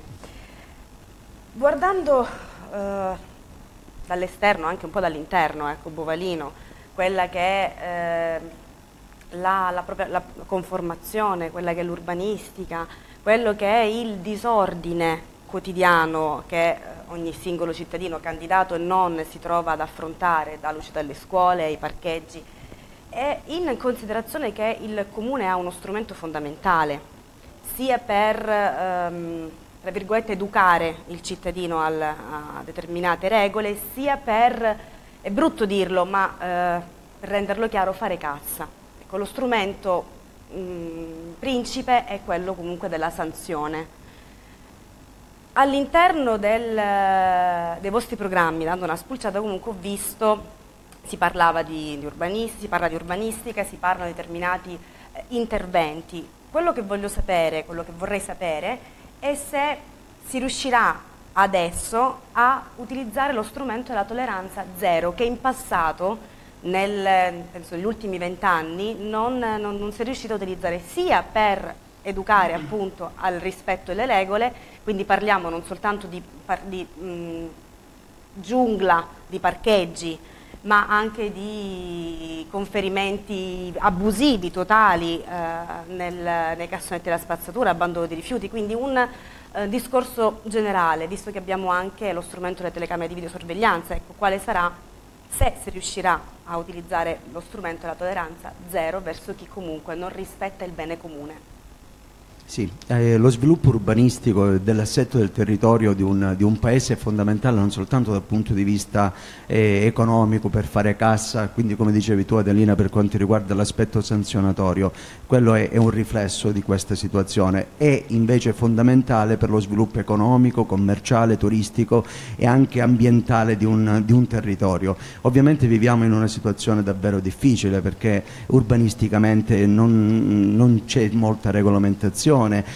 Guardando eh, dall'esterno, anche un po' dall'interno, ecco, Bovalino, quella che è eh, la, la, propria, la conformazione, quella che è l'urbanistica, quello che è il disordine quotidiano che ogni singolo cittadino, candidato e non, si trova ad affrontare dall'uscita dalle scuole ai parcheggi, e in considerazione che il Comune ha uno strumento fondamentale sia per ehm, tra virgolette educare il cittadino al, a determinate regole, sia per, è brutto dirlo, ma eh, per renderlo chiaro, fare cassa. Ecco, lo strumento mh, principe è quello comunque della sanzione. All'interno dei vostri programmi, dando una spulciata, comunque ho visto, si parlava di, di urbanistica, si parla di urbanistica, si parlano di determinati eh, interventi. Quello che voglio sapere, quello che vorrei sapere, è se si riuscirà adesso a utilizzare lo strumento della tolleranza zero, che in passato, nel, penso negli ultimi vent'anni, non, non, non si è riuscito a utilizzare, sia per educare appunto al rispetto delle regole, quindi parliamo non soltanto di, di mh, giungla di parcheggi, ma anche di conferimenti abusivi totali eh, nel, nei cassonetti della spazzatura, abbandono di rifiuti, quindi un eh, discorso generale, visto che abbiamo anche lo strumento delle telecamere di videosorveglianza, ecco, quale sarà, se si riuscirà a utilizzare lo strumento della tolleranza zero verso chi comunque non rispetta il bene comune. Sì, eh, lo sviluppo urbanistico dell'assetto del territorio di un, di un paese è fondamentale non soltanto dal punto di vista eh, economico per fare cassa, quindi come dicevi tu Adelina per quanto riguarda l'aspetto sanzionatorio, quello è, è un riflesso di questa situazione, è invece fondamentale per lo sviluppo economico, commerciale, turistico e anche ambientale di un, di un territorio. Ovviamente viviamo in una situazione davvero difficile perché urbanisticamente non, non c'è molta regolamentazione.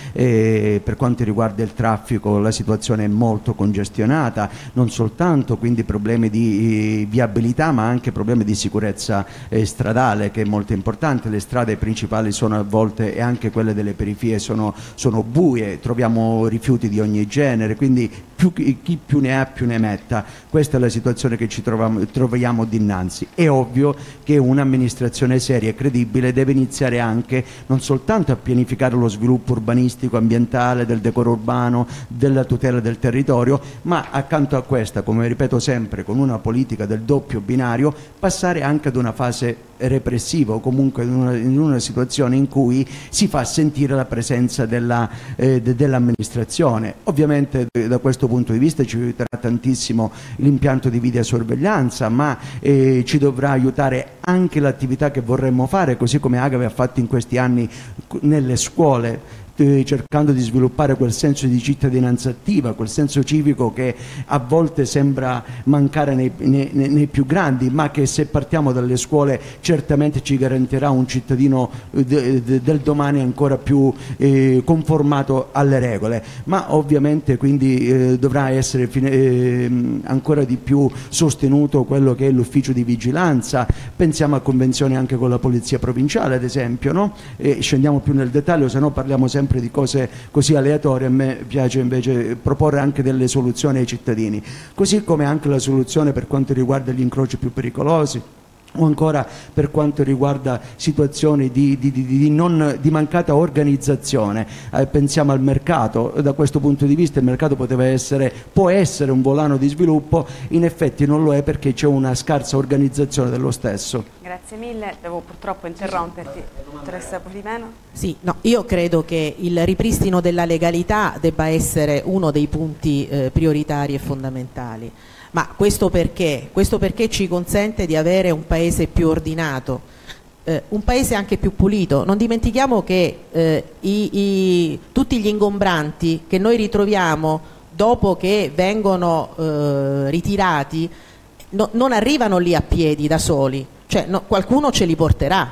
E per quanto riguarda il traffico la situazione è molto congestionata, non soltanto quindi problemi di viabilità ma anche problemi di sicurezza eh, stradale, che è molto importante. Le strade principali sono a volte, e anche quelle delle periferie, sono, sono buie, troviamo rifiuti di ogni genere, quindi più, chi più ne ha più ne metta. Questa è la situazione che ci troviamo, troviamo dinanzi. È ovvio che un'amministrazione seria e credibile deve iniziare anche non soltanto a pianificare lo sviluppo urbanistico, ambientale, del decoro urbano, della tutela del territorio, ma accanto a questa, come ripeto sempre, con una politica del doppio binario, passare anche ad una fase repressiva o comunque in una, in una situazione in cui si fa sentire la presenza della, eh, de, dell'amministrazione. Ovviamente da questo punto di vista ci aiuterà tantissimo l'impianto di videosorveglianza, ma eh, ci dovrà aiutare anche l'attività che vorremmo fare, così come Agave ha fatto in questi anni nelle scuole, cercando di sviluppare quel senso di cittadinanza attiva, quel senso civico che a volte sembra mancare nei, nei, nei più grandi, ma che se partiamo dalle scuole certamente ci garantirà un cittadino de, de, del domani ancora più eh, conformato alle regole. Ma ovviamente quindi eh, dovrà essere fine, eh, ancora di più sostenuto quello che è l'ufficio di vigilanza. Pensiamo a convenzioni anche con la polizia provinciale ad esempio, no? E scendiamo più nel dettaglio, se no parliamo sempre di cose così aleatorie. A me piace invece proporre anche delle soluzioni ai cittadini, così come anche la soluzione per quanto riguarda gli incroci più pericolosi, o ancora per quanto riguarda situazioni di, di, di, di, non, di mancata organizzazione. Eh, pensiamo al mercato, da questo punto di vista il mercato poteva essere, può essere un volano di sviluppo, in effetti non lo è perché c'è una scarsa organizzazione dello stesso. Grazie mille, devo purtroppo interromperti. Dottoressa Polimeno? Sì, no, io credo che il ripristino della legalità debba essere uno dei punti eh, prioritari e fondamentali. Ma questo perché? Questo perché ci consente di avere un paese più ordinato, eh, un paese anche più pulito. Non dimentichiamo che eh, i, i, tutti gli ingombranti che noi ritroviamo dopo che vengono eh, ritirati no, non arrivano lì a piedi da soli, cioè no, qualcuno ce li porterà.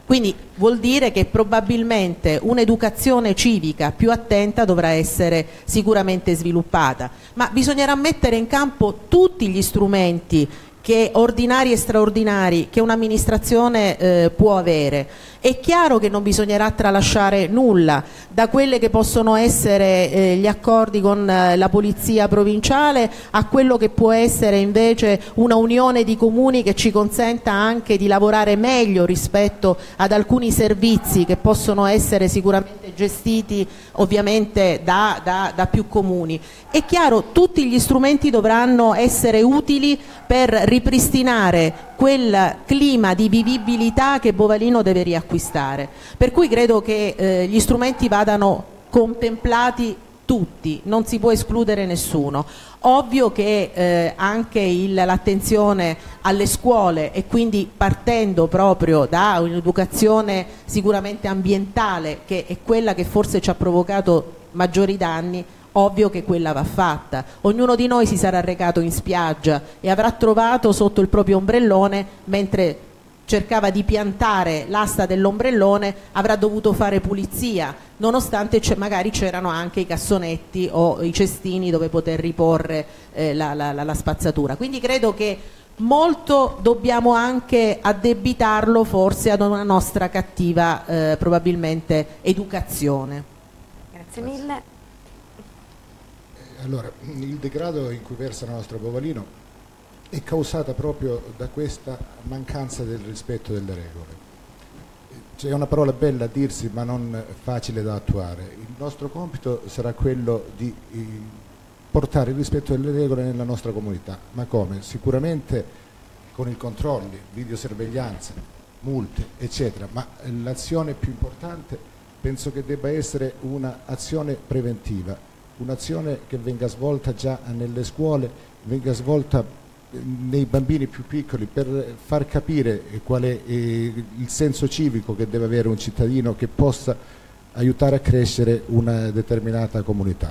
Quindi vuol dire che probabilmente un'educazione civica più attenta dovrà essere sicuramente sviluppata, ma bisognerà mettere in campo tutti gli strumenti che ordinari e straordinari che un'amministrazione eh, può avere. È chiaro che non bisognerà tralasciare nulla, da quelle che possono essere eh, gli accordi con eh, la polizia provinciale a quello che può essere invece una unione di comuni che ci consenta anche di lavorare meglio rispetto ad alcuni servizi che possono essere sicuramente gestiti ovviamente da, da, da più comuni. È chiaro, tutti gli strumenti dovranno essere utili per ripristinare quel clima di vivibilità che Bovalino deve riacquistare. Per cui credo che eh, gli strumenti vadano contemplati tutti, non si può escludere nessuno. Ovvio che eh, anche l'attenzione alle scuole, e quindi partendo proprio da un'educazione sicuramente ambientale, che è quella che forse ci ha provocato maggiori danni, ovvio che quella va fatta. Ognuno di noi si sarà recato in spiaggia e avrà trovato sotto il proprio ombrellone, mentre cercava di piantare l'asta dell'ombrellone, avrà dovuto fare pulizia, nonostante magari c'erano anche i cassonetti o i cestini dove poter riporre eh, la, la, la, la spazzatura. Quindi credo che molto dobbiamo anche addebitarlo forse ad una nostra cattiva eh, probabilmente educazione. Grazie mille. Allora, il degrado in cui versa la nostra Bovalino è causata proprio da questa mancanza del rispetto delle regole. C'è una parola bella a dirsi ma non facile da attuare. Il nostro compito sarà quello di portare il rispetto delle regole nella nostra comunità. Ma come? Sicuramente con i controlli, videosorveglianza, multe, eccetera, ma l'azione più importante penso che debba essere un'azione preventiva, un'azione che venga svolta già nelle scuole, venga svolta nei bambini più piccoli per far capire qual è il senso civico che deve avere un cittadino che possa aiutare a crescere una determinata comunità.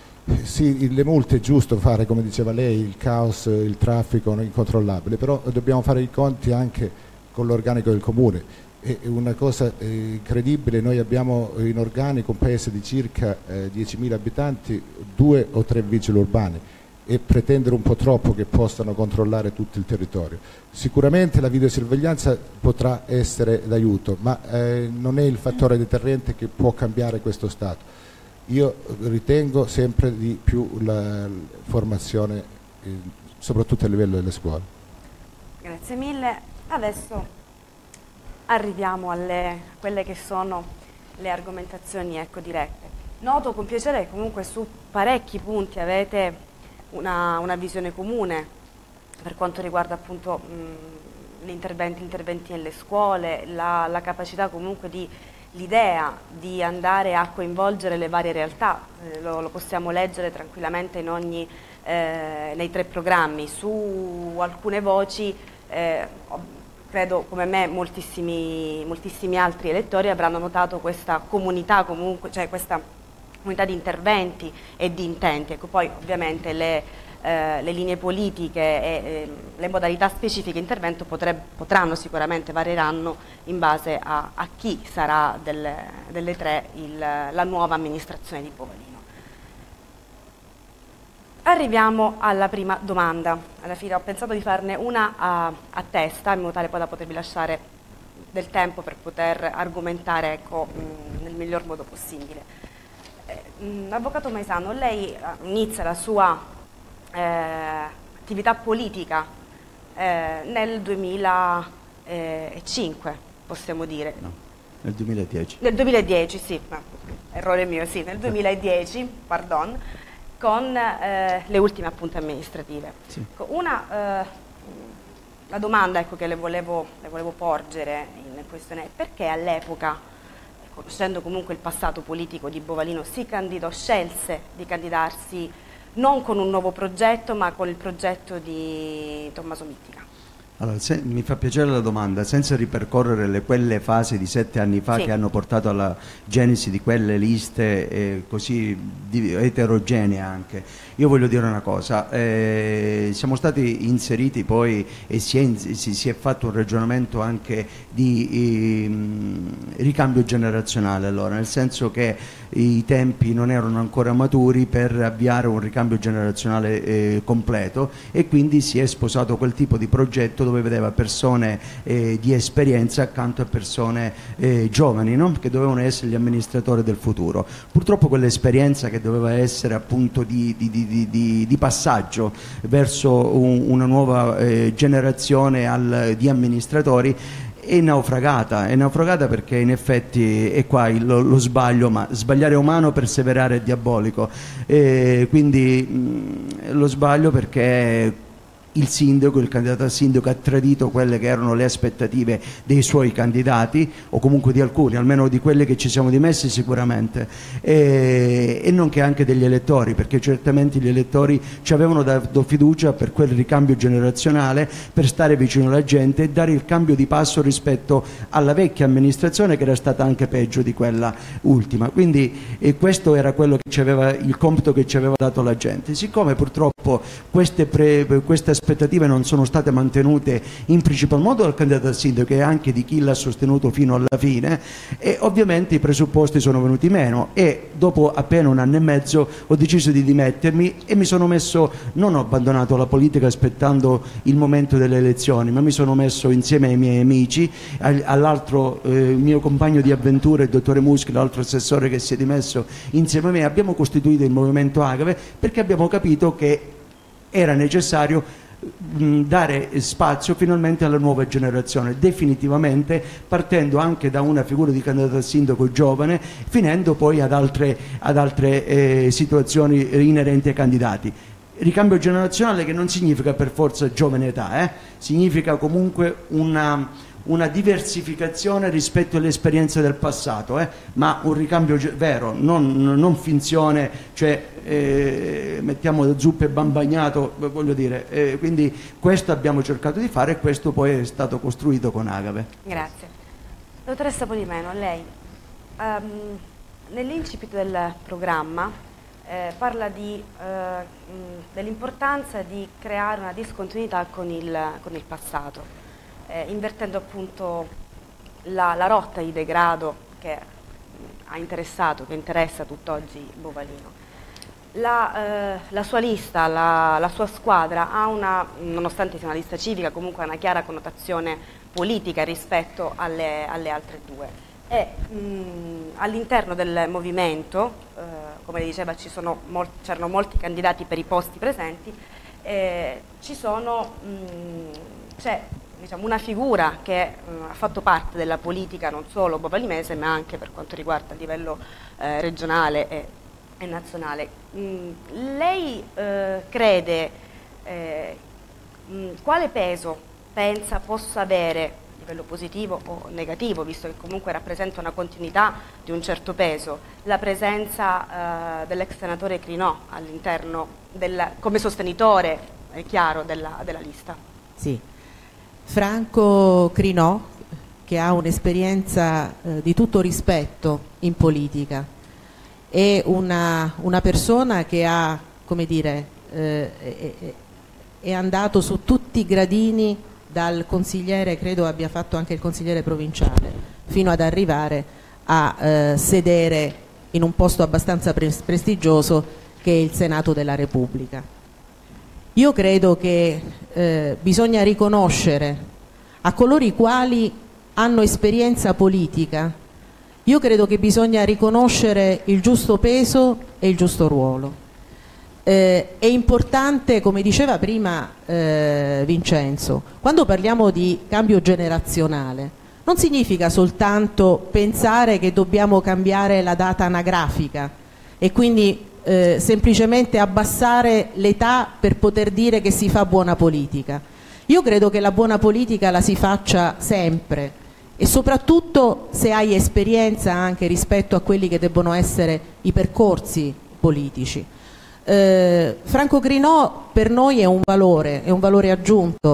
Sì, le multe è giusto fare, come diceva lei, il caos, il traffico incontrollabile, però dobbiamo fare i conti anche con l'organico del comune. È una cosa eh, incredibile, noi abbiamo in organico un paese di circa eh, diecimila abitanti, due o tre vigili urbani, e pretendere un po' troppo che possano controllare tutto il territorio. Sicuramente la videosorveglianza potrà essere d'aiuto, ma eh, non è il fattore deterrente che può cambiare questo stato. Io ritengo sempre di più la formazione, eh, soprattutto a livello delle scuole. Grazie mille. Adesso arriviamo alle, a quelle che sono le argomentazioni, ecco, dirette. Noto con piacere che comunque su parecchi punti avete una, una visione comune per quanto riguarda appunto mh, gli interventi, interventi nelle scuole, la, la capacità comunque di l'idea di andare a coinvolgere le varie realtà, eh, lo, lo possiamo leggere tranquillamente in ogni, eh, nei tre programmi. Su alcune voci eh, credo come me moltissimi, moltissimi altri elettori avranno notato questa comunità comunque, cioè questa comunità di interventi e di intenti. Ecco, poi ovviamente le, eh, le linee politiche e eh, le modalità specifiche di intervento potreb, potranno sicuramente, varieranno in base a, a chi sarà delle, delle tre il, la nuova amministrazione di Bovalino. Arriviamo alla prima domanda. Alla fine ho pensato di farne una a, a testa, in modo tale poi da potervi lasciare del tempo per poter argomentare, ecco, mh, nel miglior modo possibile. Eh, mh, Avvocato Maisano, lei inizia la sua eh, attività politica eh, nel duemilacinque, possiamo dire. No, nel duemiladieci. Nel duemiladieci, sì, no, errore mio, sì, nel duemiladieci, pardon. Con eh, le ultime appunto amministrative. Sì. Una, eh, la domanda, ecco, che le volevo, le volevo porgere in questione è: perché all'epoca, conoscendo comunque il passato politico di Bovalino, si candidò, scelse di candidarsi non con un nuovo progetto ma con il progetto di Tommaso Mittica? Allora, se, mi fa piacere la domanda, senza ripercorrere le, quelle fasi di sette anni fa sì. che hanno portato alla genesi di quelle liste eh, così di, eterogenee anche. Io voglio dire una cosa, eh, siamo stati inseriti poi e si è, si, si è fatto un ragionamento anche di eh, ricambio generazionale, allora, nel senso che i tempi non erano ancora maturi per avviare un ricambio generazionale eh, completo, e quindi si è sposato quel tipo di progetto dove vedeva persone eh, di esperienza accanto a persone eh, giovani, no? Che dovevano essere gli amministratori del futuro. Purtroppo quell'esperienza che doveva essere appunto di, di, di, di, di passaggio verso un, una nuova eh, generazione al, di amministratori è naufragata, è naufragata perché in effetti è qua il, lo, lo sbaglio, ma sbagliare è umano, perseverare è diabolico, e quindi mh, lo sbaglio perché il sindaco, il candidato a sindaco ha tradito quelle che erano le aspettative dei suoi candidati, o comunque di alcuni, almeno di quelli che ci siamo dimessi sicuramente, e, e nonché anche degli elettori, perché certamente gli elettori ci avevano dato fiducia per quel ricambio generazionale, per stare vicino alla gente e dare il cambio di passo rispetto alla vecchia amministrazione, che era stata anche peggio di quella ultima. Quindi e questo era quello che ci aveva, il compito che ci aveva dato la gente. Siccome purtroppo queste, pre, queste aspettative non sono state mantenute in principal modo dal candidato al sindaco e anche di chi l'ha sostenuto fino alla fine, e ovviamente i presupposti sono venuti meno, e dopo appena un anno e mezzo ho deciso di dimettermi e mi sono messo, non ho abbandonato la politica aspettando il momento delle elezioni, ma mi sono messo insieme ai miei amici, all'altro eh, mio compagno di avventure, il dottore Muschi, l'altro assessore che si è dimesso insieme a me, abbiamo costituito il movimento Agave perché abbiamo capito che era necessario dare spazio finalmente alla nuova generazione, definitivamente, partendo anche da una figura di candidato al sindaco giovane, finendo poi ad altre, ad altre eh, situazioni inerenti ai candidati. Ricambio generazionale che non significa per forza giovane età, eh? Significa comunque una una diversificazione rispetto alle esperienze del passato, eh? Ma un ricambio vero, non, non finzione, cioè eh, mettiamo zuppe e bambagnato, voglio dire, eh, quindi questo abbiamo cercato di fare e questo poi è stato costruito con Agave. Grazie. Dottoressa Polimeno, lei um, nell'incipit del programma eh, parla di, eh, dell'importanza di creare una discontinuità con il, con il passato. Eh, invertendo appunto la, la rotta di degrado che mh, ha interessato, che interessa tutt'oggi Bovalino. La, eh, la sua lista, la, la sua squadra ha una, nonostante sia una lista civica, comunque ha una chiara connotazione politica rispetto alle, alle altre due. E all'interno del movimento, eh, come diceva, ci sono mol- c'erano molti candidati per i posti presenti, eh, ci sono, mh, c'è diciamo, una figura che uh, ha fatto parte della politica non solo bovalinese ma anche per quanto riguarda a livello eh, regionale e, e nazionale. Mm, lei eh, crede, eh, mh, quale peso pensa possa avere a livello positivo o negativo, visto che comunque rappresenta una continuità di un certo peso, la presenza eh, dell'ex senatore Crinò all'interno del, come sostenitore, è chiaro, della, della lista? Sì. Franco Crinò, che ha un'esperienza eh, di tutto rispetto in politica, è una, una persona che ha, come dire, eh, è, è andato su tutti i gradini, dal consigliere, credo abbia fatto anche il consigliere provinciale, fino ad arrivare a eh, sedere in un posto abbastanza pre- prestigioso che è il Senato della Repubblica. Io credo che eh, bisogna riconoscere a coloro i quali hanno esperienza politica, io credo che bisogna riconoscere il giusto peso e il giusto ruolo. Eh, è importante, come diceva prima eh, Vincenzo, quando parliamo di cambio generazionale, non significa soltanto pensare che dobbiamo cambiare la data anagrafica e quindi Eh, semplicemente abbassare l'età per poter dire che si fa buona politica. Io credo che la buona politica la si faccia sempre e soprattutto se hai esperienza anche rispetto a quelli che debbono essere i percorsi politici. Eh, Franco Crinò per noi è un valore, è un valore aggiunto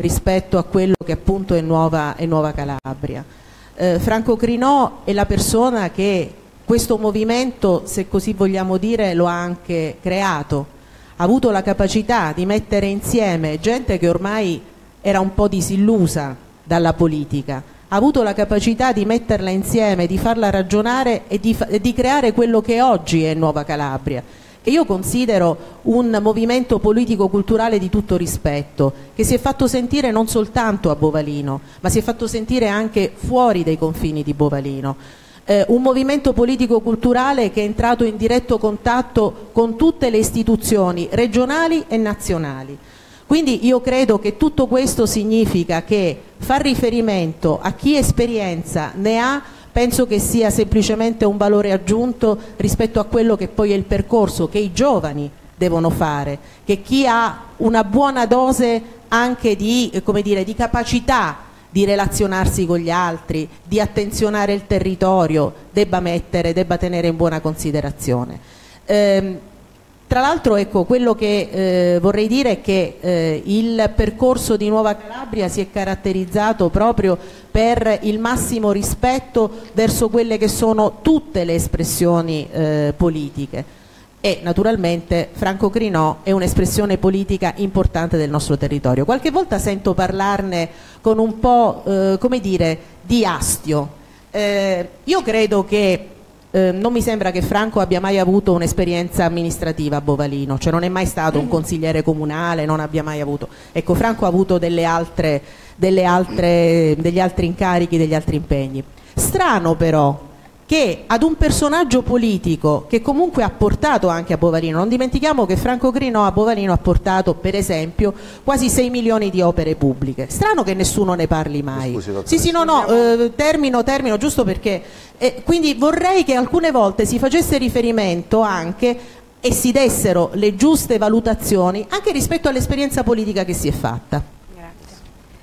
rispetto a quello che appunto è Nuova, è Nuova Calabria. Eh, Franco Crinò è la persona che questo movimento, se così vogliamo dire, lo ha anche creato, ha avuto la capacità di mettere insieme gente che ormai era un po' disillusa dalla politica, ha avuto la capacità di metterla insieme, di farla ragionare e di, e di creare quello che oggi è Nuova Calabria, che io considero un movimento politico-culturale di tutto rispetto, che si è fatto sentire non soltanto a Bovalino, ma si è fatto sentire anche fuori dai confini di Bovalino. Eh, un movimento politico-culturale che è entrato in diretto contatto con tutte le istituzioni regionali e nazionali. Quindi io credo che tutto questo significa che far riferimento a chi esperienza ne ha, penso che sia semplicemente un valore aggiunto rispetto a quello che poi è il percorso che i giovani devono fare, che chi ha una buona dose anche di, eh, come dire, di capacità di relazionarsi con gli altri, di attenzionare il territorio, debba mettere, debba tenere in buona considerazione. Ehm, Tra l'altro, ecco, quello che eh, vorrei dire è che eh, il percorso di Nuova Calabria si è caratterizzato proprio per il massimo rispetto verso quelle che sono tutte le espressioni eh, politiche, e naturalmente Franco Crinò è un'espressione politica importante del nostro territorio. Qualche volta sento parlarne con un po', eh, come dire, di astio. Eh, io credo che Eh, non mi sembra che Franco abbia mai avuto un'esperienza amministrativa a Bovalino, cioè non è mai stato un consigliere comunale, non abbia mai avuto. Ecco, Franco ha avuto delle altre, delle altre, degli altri incarichi, degli altri impegni. Strano però che ad un personaggio politico che comunque ha portato anche a Bovalino, non dimentichiamo che Franco Crinò a Bovalino ha portato per esempio quasi sei milioni di opere pubbliche, strano che nessuno ne parli mai. Scusi, sì sì no no, eh, termino, termino giusto perché eh, quindi vorrei che alcune volte si facesse riferimento anche e si dessero le giuste valutazioni anche rispetto all'esperienza politica che si è fatta. Grazie.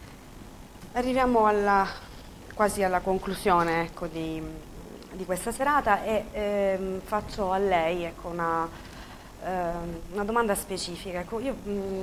Arriviamo alla, quasi alla conclusione, ecco, di di questa serata e ehm, faccio a lei, ecco, una, ehm, una domanda specifica. Ecco, io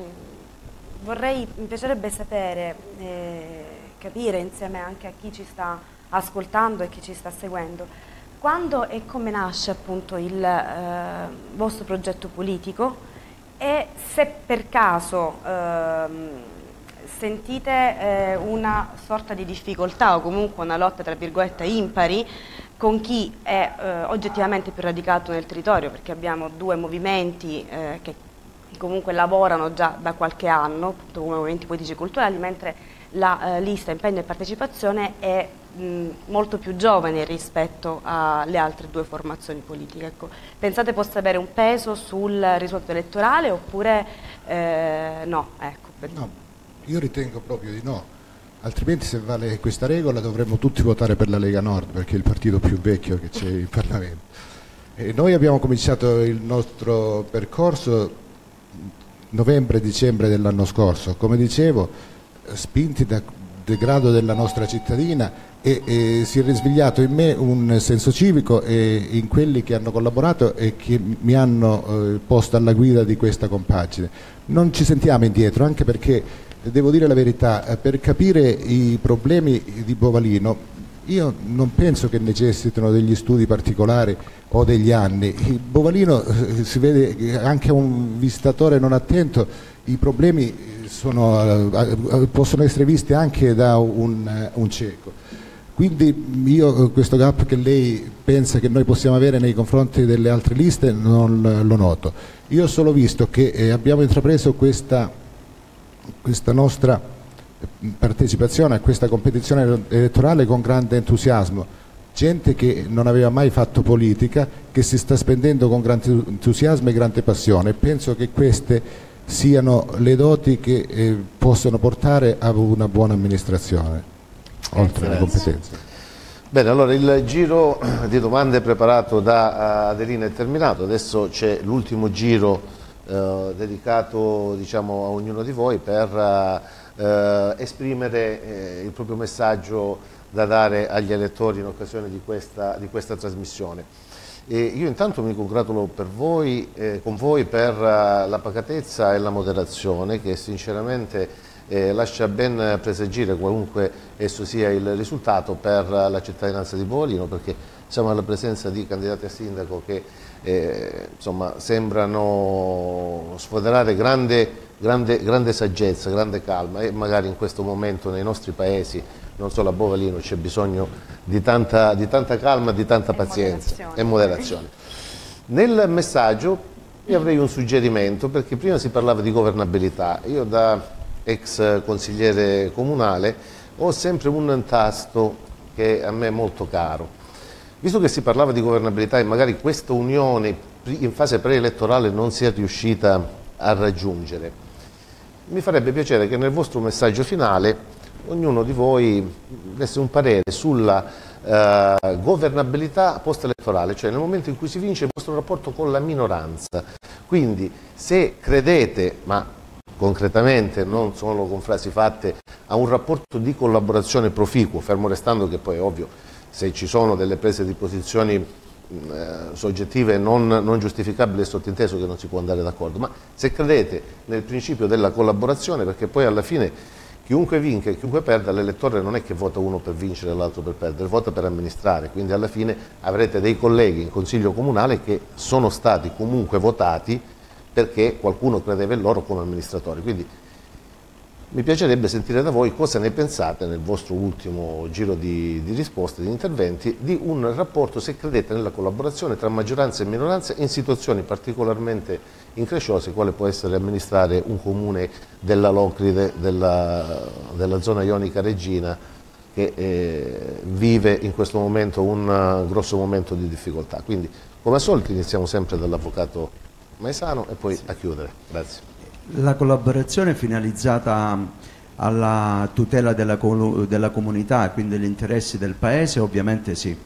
mh, vorrei, mi piacerebbe sapere, eh, capire insieme anche a chi ci sta ascoltando e chi ci sta seguendo, quando e come nasce appunto il eh, vostro progetto politico e se per caso ehm, sentite eh, una sorta di difficoltà o comunque una lotta tra virgolette impari con chi è eh, oggettivamente più radicato nel territorio, perché abbiamo due movimenti eh, che comunque lavorano già da qualche anno, come movimenti politici e culturali, mentre la eh, lista Impegno e Partecipazione è mh, molto più giovane rispetto alle altre due formazioni politiche. Ecco, pensate possa avere un peso sul risultato elettorale oppure eh, no? Ecco, per... No, io ritengo proprio di no. Altrimenti, se vale questa regola, dovremmo tutti votare per la Lega Nord, perché è il partito più vecchio che c'è in Parlamento. E noi abbiamo cominciato il nostro percorso novembre-dicembre dell'anno scorso, come dicevo, spinti da degrado della nostra cittadina, e, e si è risvegliato in me un senso civico e in quelli che hanno collaborato e che mi hanno eh, posto alla guida di questa compagine. Non ci sentiamo indietro, anche perché devo dire la verità, per capire i problemi di Bovalino io non penso che necessitino degli studi particolari o degli anni. Il Bovalino, si vede anche a un visitatore non attento, i problemi sono, possono essere visti anche da un, un cieco. Quindi io questo gap che lei pensa che noi possiamo avere nei confronti delle altre liste non lo noto. Io ho solo visto che eh, abbiamo intrapreso questa questa nostra partecipazione a questa competizione elettorale con grande entusiasmo, gente che non aveva mai fatto politica, che si sta spendendo con grande entusiasmo e grande passione. Penso che queste siano le doti che eh, possono portare a una buona amministrazione, oltre alle competenze. Bene, allora il giro di domande preparato da Adelina è terminato, adesso c'è l'ultimo giro Eh, dedicato, diciamo, a ognuno di voi per eh, esprimere eh, il proprio messaggio da dare agli elettori in occasione di questa, di questa trasmissione. E io intanto mi congratulo per voi, eh, con voi per uh, la pacatezza e la moderazione che sinceramente eh, lascia ben presagire, qualunque esso sia il risultato, per la cittadinanza di Povolino, perché siamo alla presenza di candidati a sindaco che eh, insomma, sembrano sfoderare grande, grande, grande saggezza, grande calma, e magari in questo momento nei nostri paesi, non solo a Povolino, c'è bisogno di tanta, di tanta calma, di tanta pazienza e moderazione. Nel messaggio io avrei un suggerimento, perché prima si parlava di governabilità. Io da ex consigliere comunale ho sempre un tasto che a me è molto caro. Visto che si parlava di governabilità e magari questa unione in fase preelettorale non si è riuscita a raggiungere, mi farebbe piacere che nel vostro messaggio finale ognuno di voi desse un parere sulla Uh, governabilità post-elettorale, cioè nel momento in cui si vince il vostro rapporto con la minoranza. Quindi se credete, ma concretamente, non solo con frasi fatte, a un rapporto di collaborazione proficuo, fermo restando che poi è ovvio, se ci sono delle prese di posizioni eh, soggettive non, non giustificabili, è sottinteso che non si può andare d'accordo, ma se credete nel principio della collaborazione, perché poi alla fine chiunque vinca e chiunque perda, l'elettore non è che vota uno per vincere e l'altro per perdere, vota per amministrare, quindi alla fine avrete dei colleghi in consiglio comunale che sono stati comunque votati perché qualcuno credeva in loro come amministratori. Quindi mi piacerebbe sentire da voi cosa ne pensate nel vostro ultimo giro di, di risposte, di interventi, di un rapporto, se credete nella collaborazione tra maggioranza e minoranza in situazioni particolarmente incresciose, quale può essere amministrare un comune della Locride, della, della zona ionica Regina, che eh, vive in questo momento un uh, grosso momento di difficoltà. Quindi, come al solito, iniziamo sempre dall'avvocato Maesano e poi a chiudere. Grazie. La collaborazione finalizzata alla tutela della, della comunità, quindi degli interessi del paese, ovviamente sì.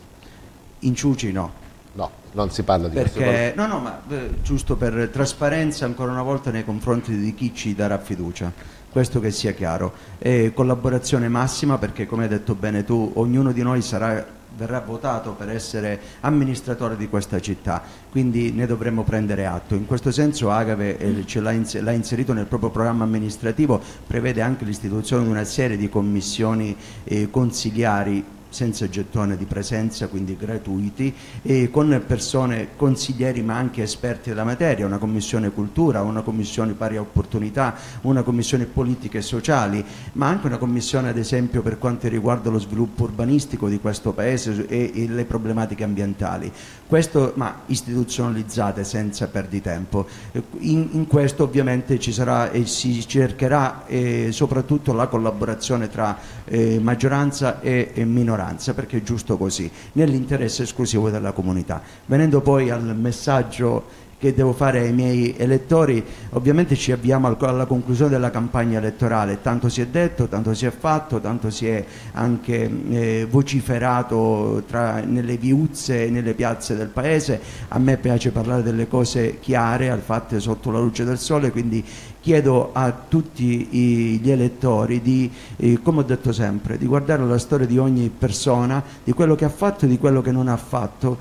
Inciuci no. No, non si parla di perché, questo. No, no, ma eh, giusto per trasparenza ancora una volta nei confronti di chi ci darà fiducia, questo che sia chiaro. E collaborazione massima, perché come hai detto bene tu, ognuno di noi sarà, verrà votato per essere amministratore di questa città, quindi ne dovremmo prendere atto. In questo senso Agave eh, ce l'ha, ins l'ha inserito nel proprio programma amministrativo, prevede anche l'istituzione di una serie di commissioni eh, consigliari senza gettone di presenza, quindi gratuiti, e con persone consiglieri ma anche esperti della materia, una commissione cultura, una commissione pari opportunità, una commissione politiche e sociali, ma anche una commissione ad esempio per quanto riguarda lo sviluppo urbanistico di questo paese e, e le problematiche ambientali. Questo, ma istituzionalizzate senza perditempo. In, in questo ovviamente ci sarà e si cercherà eh, soprattutto la collaborazione tra eh, maggioranza e, e minoranza, perché è giusto così, nell'interesse esclusivo della comunità. Venendo poi al messaggio che devo fare ai miei elettori, ovviamente ci avviamo al, alla conclusione della campagna elettorale, tanto si è detto, tanto si è fatto, tanto si è anche eh, vociferato tra, nelle viuzze e nelle piazze del paese. A me piace parlare delle cose chiare, fatte sotto la luce del sole, quindi chiedo a tutti i, gli elettori di, eh, come ho detto sempre, di guardare la storia di ogni persona, di quello che ha fatto e di quello che non ha fatto,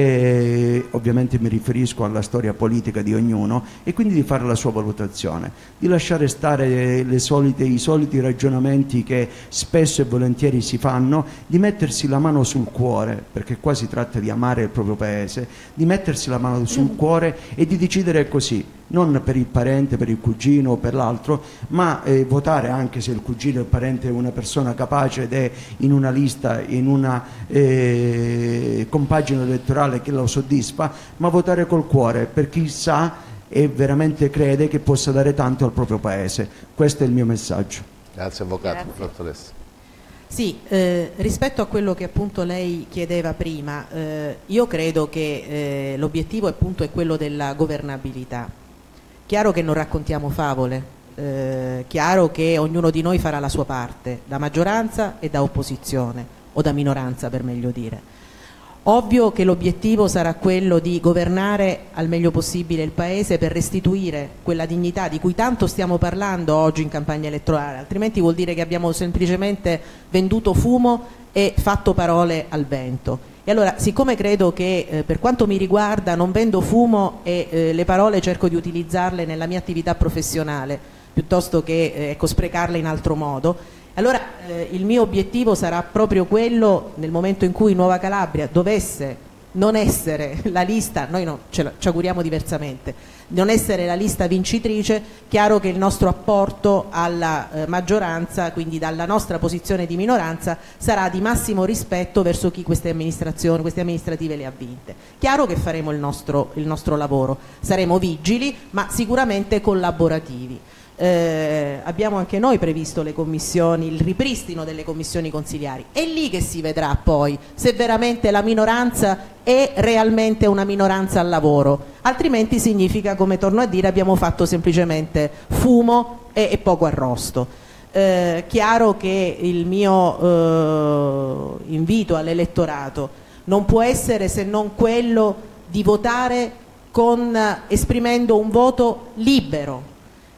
e ovviamente mi riferisco alla storia politica di ognuno, e quindi di fare la sua valutazione, di lasciare stare le solite, i soliti ragionamenti che spesso e volentieri si fanno, di mettersi la mano sul cuore, perché qua si tratta di amare il proprio paese, di mettersi la mano sul cuore e di decidere così, non per il parente, per il cugino o per l'altro, ma eh, votare anche se il cugino o il parente è una persona capace ed è in una lista, in una eh, compagine elettorale che lo soddisfa, ma votare col cuore per chi sa e veramente crede che possa dare tanto al proprio paese. Questo è il mio messaggio. Grazie avvocato. Grazie. Sì, eh, rispetto a quello che appunto lei chiedeva prima, eh, io credo che eh, l'obiettivo appunto è quello della governabilità. Chiaro che non raccontiamo favole, eh, chiaro che ognuno di noi farà la sua parte, da maggioranza e da opposizione, o da minoranza per meglio dire. Ovvio che l'obiettivo sarà quello di governare al meglio possibile il Paese per restituire quella dignità di cui tanto stiamo parlando oggi in campagna elettorale, altrimenti vuol dire che abbiamo semplicemente venduto fumo e fatto parole al vento. E allora, siccome credo che eh, per quanto mi riguarda non vendo fumo e eh, le parole cerco di utilizzarle nella mia attività professionale piuttosto che eh, ecco, sprecarle in altro modo. Allora eh, il mio obiettivo sarà proprio quello, nel momento in cui Nuova Calabria dovesse non essere la lista, noi no, ce la, ci auguriamo diversamente, non essere la lista vincitrice, chiaro che il nostro apporto alla eh, maggioranza, quindi dalla nostra posizione di minoranza, sarà di massimo rispetto verso chi queste amministrazioni, queste amministrative le ha vinte. Chiaro che faremo il nostro, il nostro lavoro, saremo vigili ma sicuramente collaborativi. Eh, abbiamo anche noi previsto le commissioni, il ripristino delle commissioni consiliari. È lì che si vedrà poi se veramente la minoranza è realmente una minoranza al lavoro, altrimenti significa, come torno a dire, abbiamo fatto semplicemente fumo e, e poco arrosto. Eh, chiaro che il mio eh, invito all'elettorato non può essere se non quello di votare con, esprimendo un voto libero,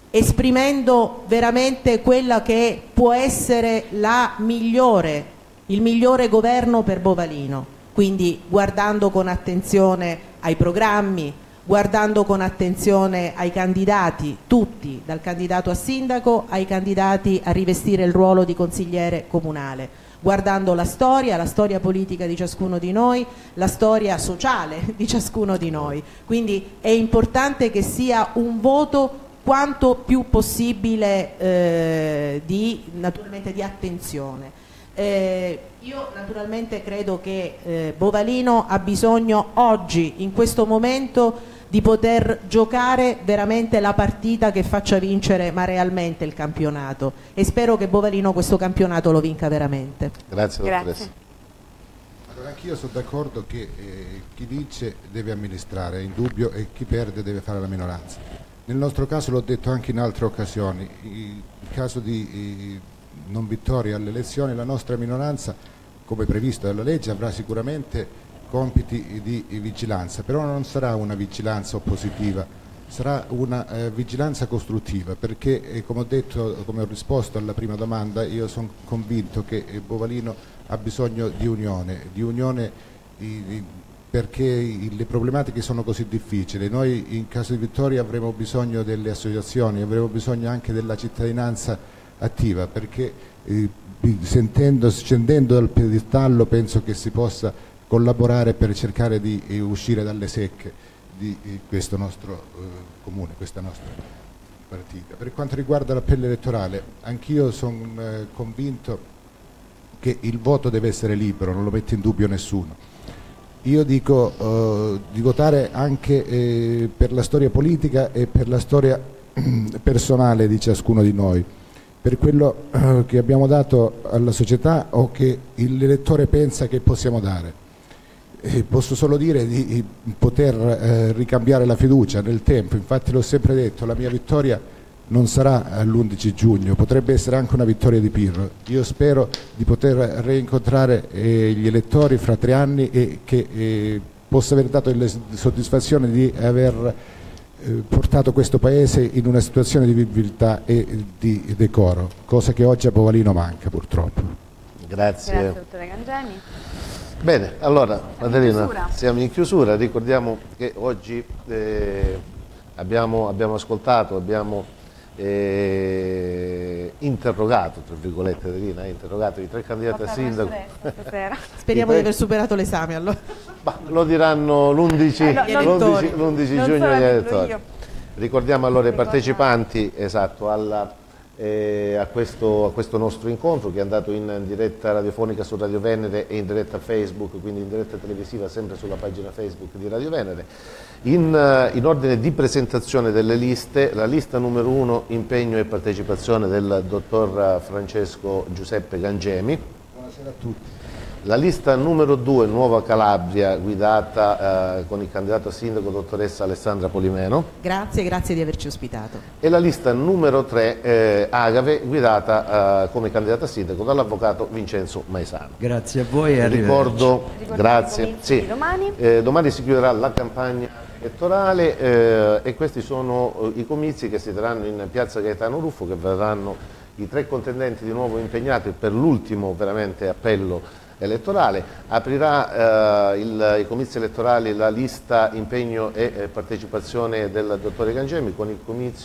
esprimendo veramente quella che può essere la migliore, il migliore governo per Bovalino, quindi guardando con attenzione ai programmi, guardando con attenzione ai candidati, tutti, dal candidato a sindaco ai candidati a rivestire il ruolo di consigliere comunale, guardando la storia, la storia politica di ciascuno di noi, la storia sociale di ciascuno di noi. Quindi è importante che sia un voto quanto più possibile eh, di, naturalmente, di attenzione. Eh, io naturalmente credo che eh, Bovalino ha bisogno oggi, in questo momento, di poter giocare veramente la partita che faccia vincere ma realmente il campionato, e spero che Bovalino questo campionato lo vinca veramente. Grazie, dottoressa. Allora, anch'io sono d'accordo che eh, chi vince deve amministrare, è indubbio, e chi perde deve fare la minoranza. Nel nostro caso, l'ho detto anche in altre occasioni, in caso di non vittoria alle elezioni, la nostra minoranza, come previsto dalla legge, avrà sicuramente compiti di vigilanza, però non sarà una vigilanza oppositiva, sarà una eh, vigilanza costruttiva, perché eh, come ho detto, come ho risposto alla prima domanda, io sono convinto che eh, Bovalino ha bisogno di unione, di unione di, di, perché le problematiche sono così difficili. Noi in caso di vittoria avremo bisogno delle associazioni, avremo bisogno anche della cittadinanza attiva, perché eh, sentendo, scendendo dal piedistallo penso che si possa collaborare per cercare di eh, uscire dalle secche di eh, questo nostro eh, comune, questa nostra partita. Per quanto riguarda l'appello elettorale, anch'io sono eh, convinto che il voto deve essere libero, non lo mette in dubbio nessuno. Io dico eh, di votare anche eh, per la storia politica e per la storia personale di ciascuno di noi, per quello eh, che abbiamo dato alla società o che l'elettore pensa che possiamo dare. E posso solo dire di, di poter eh, ricambiare la fiducia nel tempo, infatti l'ho sempre detto, la mia vittoria non sarà l'undici giugno, potrebbe essere anche una vittoria di Pirro. Io spero di poter reincontrare eh, gli elettori fra tre anni e che eh, possa aver dato la soddisfazione di aver eh, portato questo Paese in una situazione di virilità e di decoro, cosa che oggi a Bovalino manca purtroppo. Grazie. Grazie, dottore Cangemi. Bene, allora, Siamo Adelina, in chiusura. siamo in chiusura, ricordiamo che oggi eh, abbiamo, abbiamo ascoltato, abbiamo eh, interrogato, tra virgolette, Adelina, interrogato i tre candidati a sindaco. Speriamo di aver superato l'esame allora. Bah, lo diranno l'undici Eh, no, giugno agli elettori. Ricordiamo allora i partecipanti, esatto, alla, eh, a, questo, a questo nostro incontro che è andato in diretta radiofonica su Radio Venere e in diretta Facebook, quindi in diretta televisiva sempre sulla pagina Facebook di Radio Venere. In, in ordine di presentazione delle liste, la lista numero uno, impegno e partecipazione del dottor Francesco Giuseppe Cangemi. Buonasera a tutti. La lista numero due, Nuova Calabria, guidata eh, con il candidato a sindaco dottoressa Alessandra Polimeno. Grazie, grazie di averci ospitato. E la lista numero tre, eh, Agave, guidata eh, come candidato a sindaco dall'avvocato Vincenzo Maesano. Grazie a voi e arrivederci. Ricordo, grazie. Sì, domani. Eh, domani si chiuderà la campagna elettorale eh, e questi sono eh, i comizi che si terranno in piazza Gaetano Ruffo, che verranno i tre contendenti di nuovo impegnati per l'ultimo veramente appello elettorale. Aprirà eh, il, i comizi elettorali la lista impegno e eh, partecipazione del dottore Cangemi con il comizio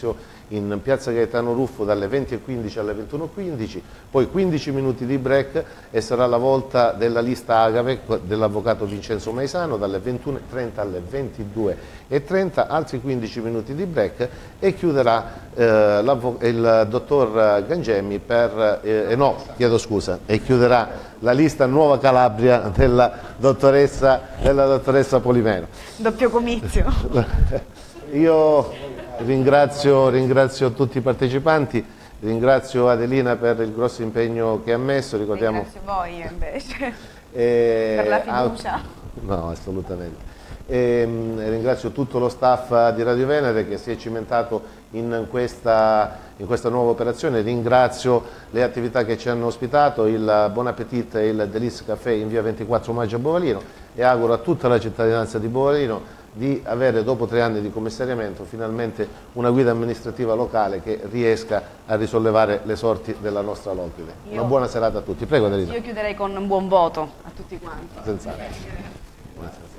in piazza Gaetano Ruffo dalle venti e quindici alle ventuno e quindici, poi quindici minuti di break e sarà la volta della lista Agave dell'avvocato Vincenzo Maisano dalle ventuno e trenta alle ventidue e trenta, altri quindici minuti di break e chiuderà eh, il dottor Gangemi per, eh, eh, no, chiedo scusa, e chiuderà la lista Nuova Calabria della dottoressa, della dottoressa Polimeno. Doppio comizio. Io ringrazio, ringrazio tutti i partecipanti, ringrazio Adelina per il grosso impegno che ha messo. Ricordiamo... Ringrazio voi invece e... per la fiducia. No, assolutamente. E, mh, ringrazio tutto lo staff di Radio Venere che si è cimentato in questa, in questa nuova operazione. Ringrazio le attività che ci hanno ospitato, il Bon Appetit e il Delice Café in via ventiquattro maggio a Bovalino, e auguro a tutta la cittadinanza di Bovalino di avere, dopo tre anni di commissariamento, finalmente una guida amministrativa locale che riesca a risollevare le sorti della nostra Locrile. Una buona serata a tutti. Prego, Adelina. Io chiuderei con un buon voto a tutti quanti. Senz'altro.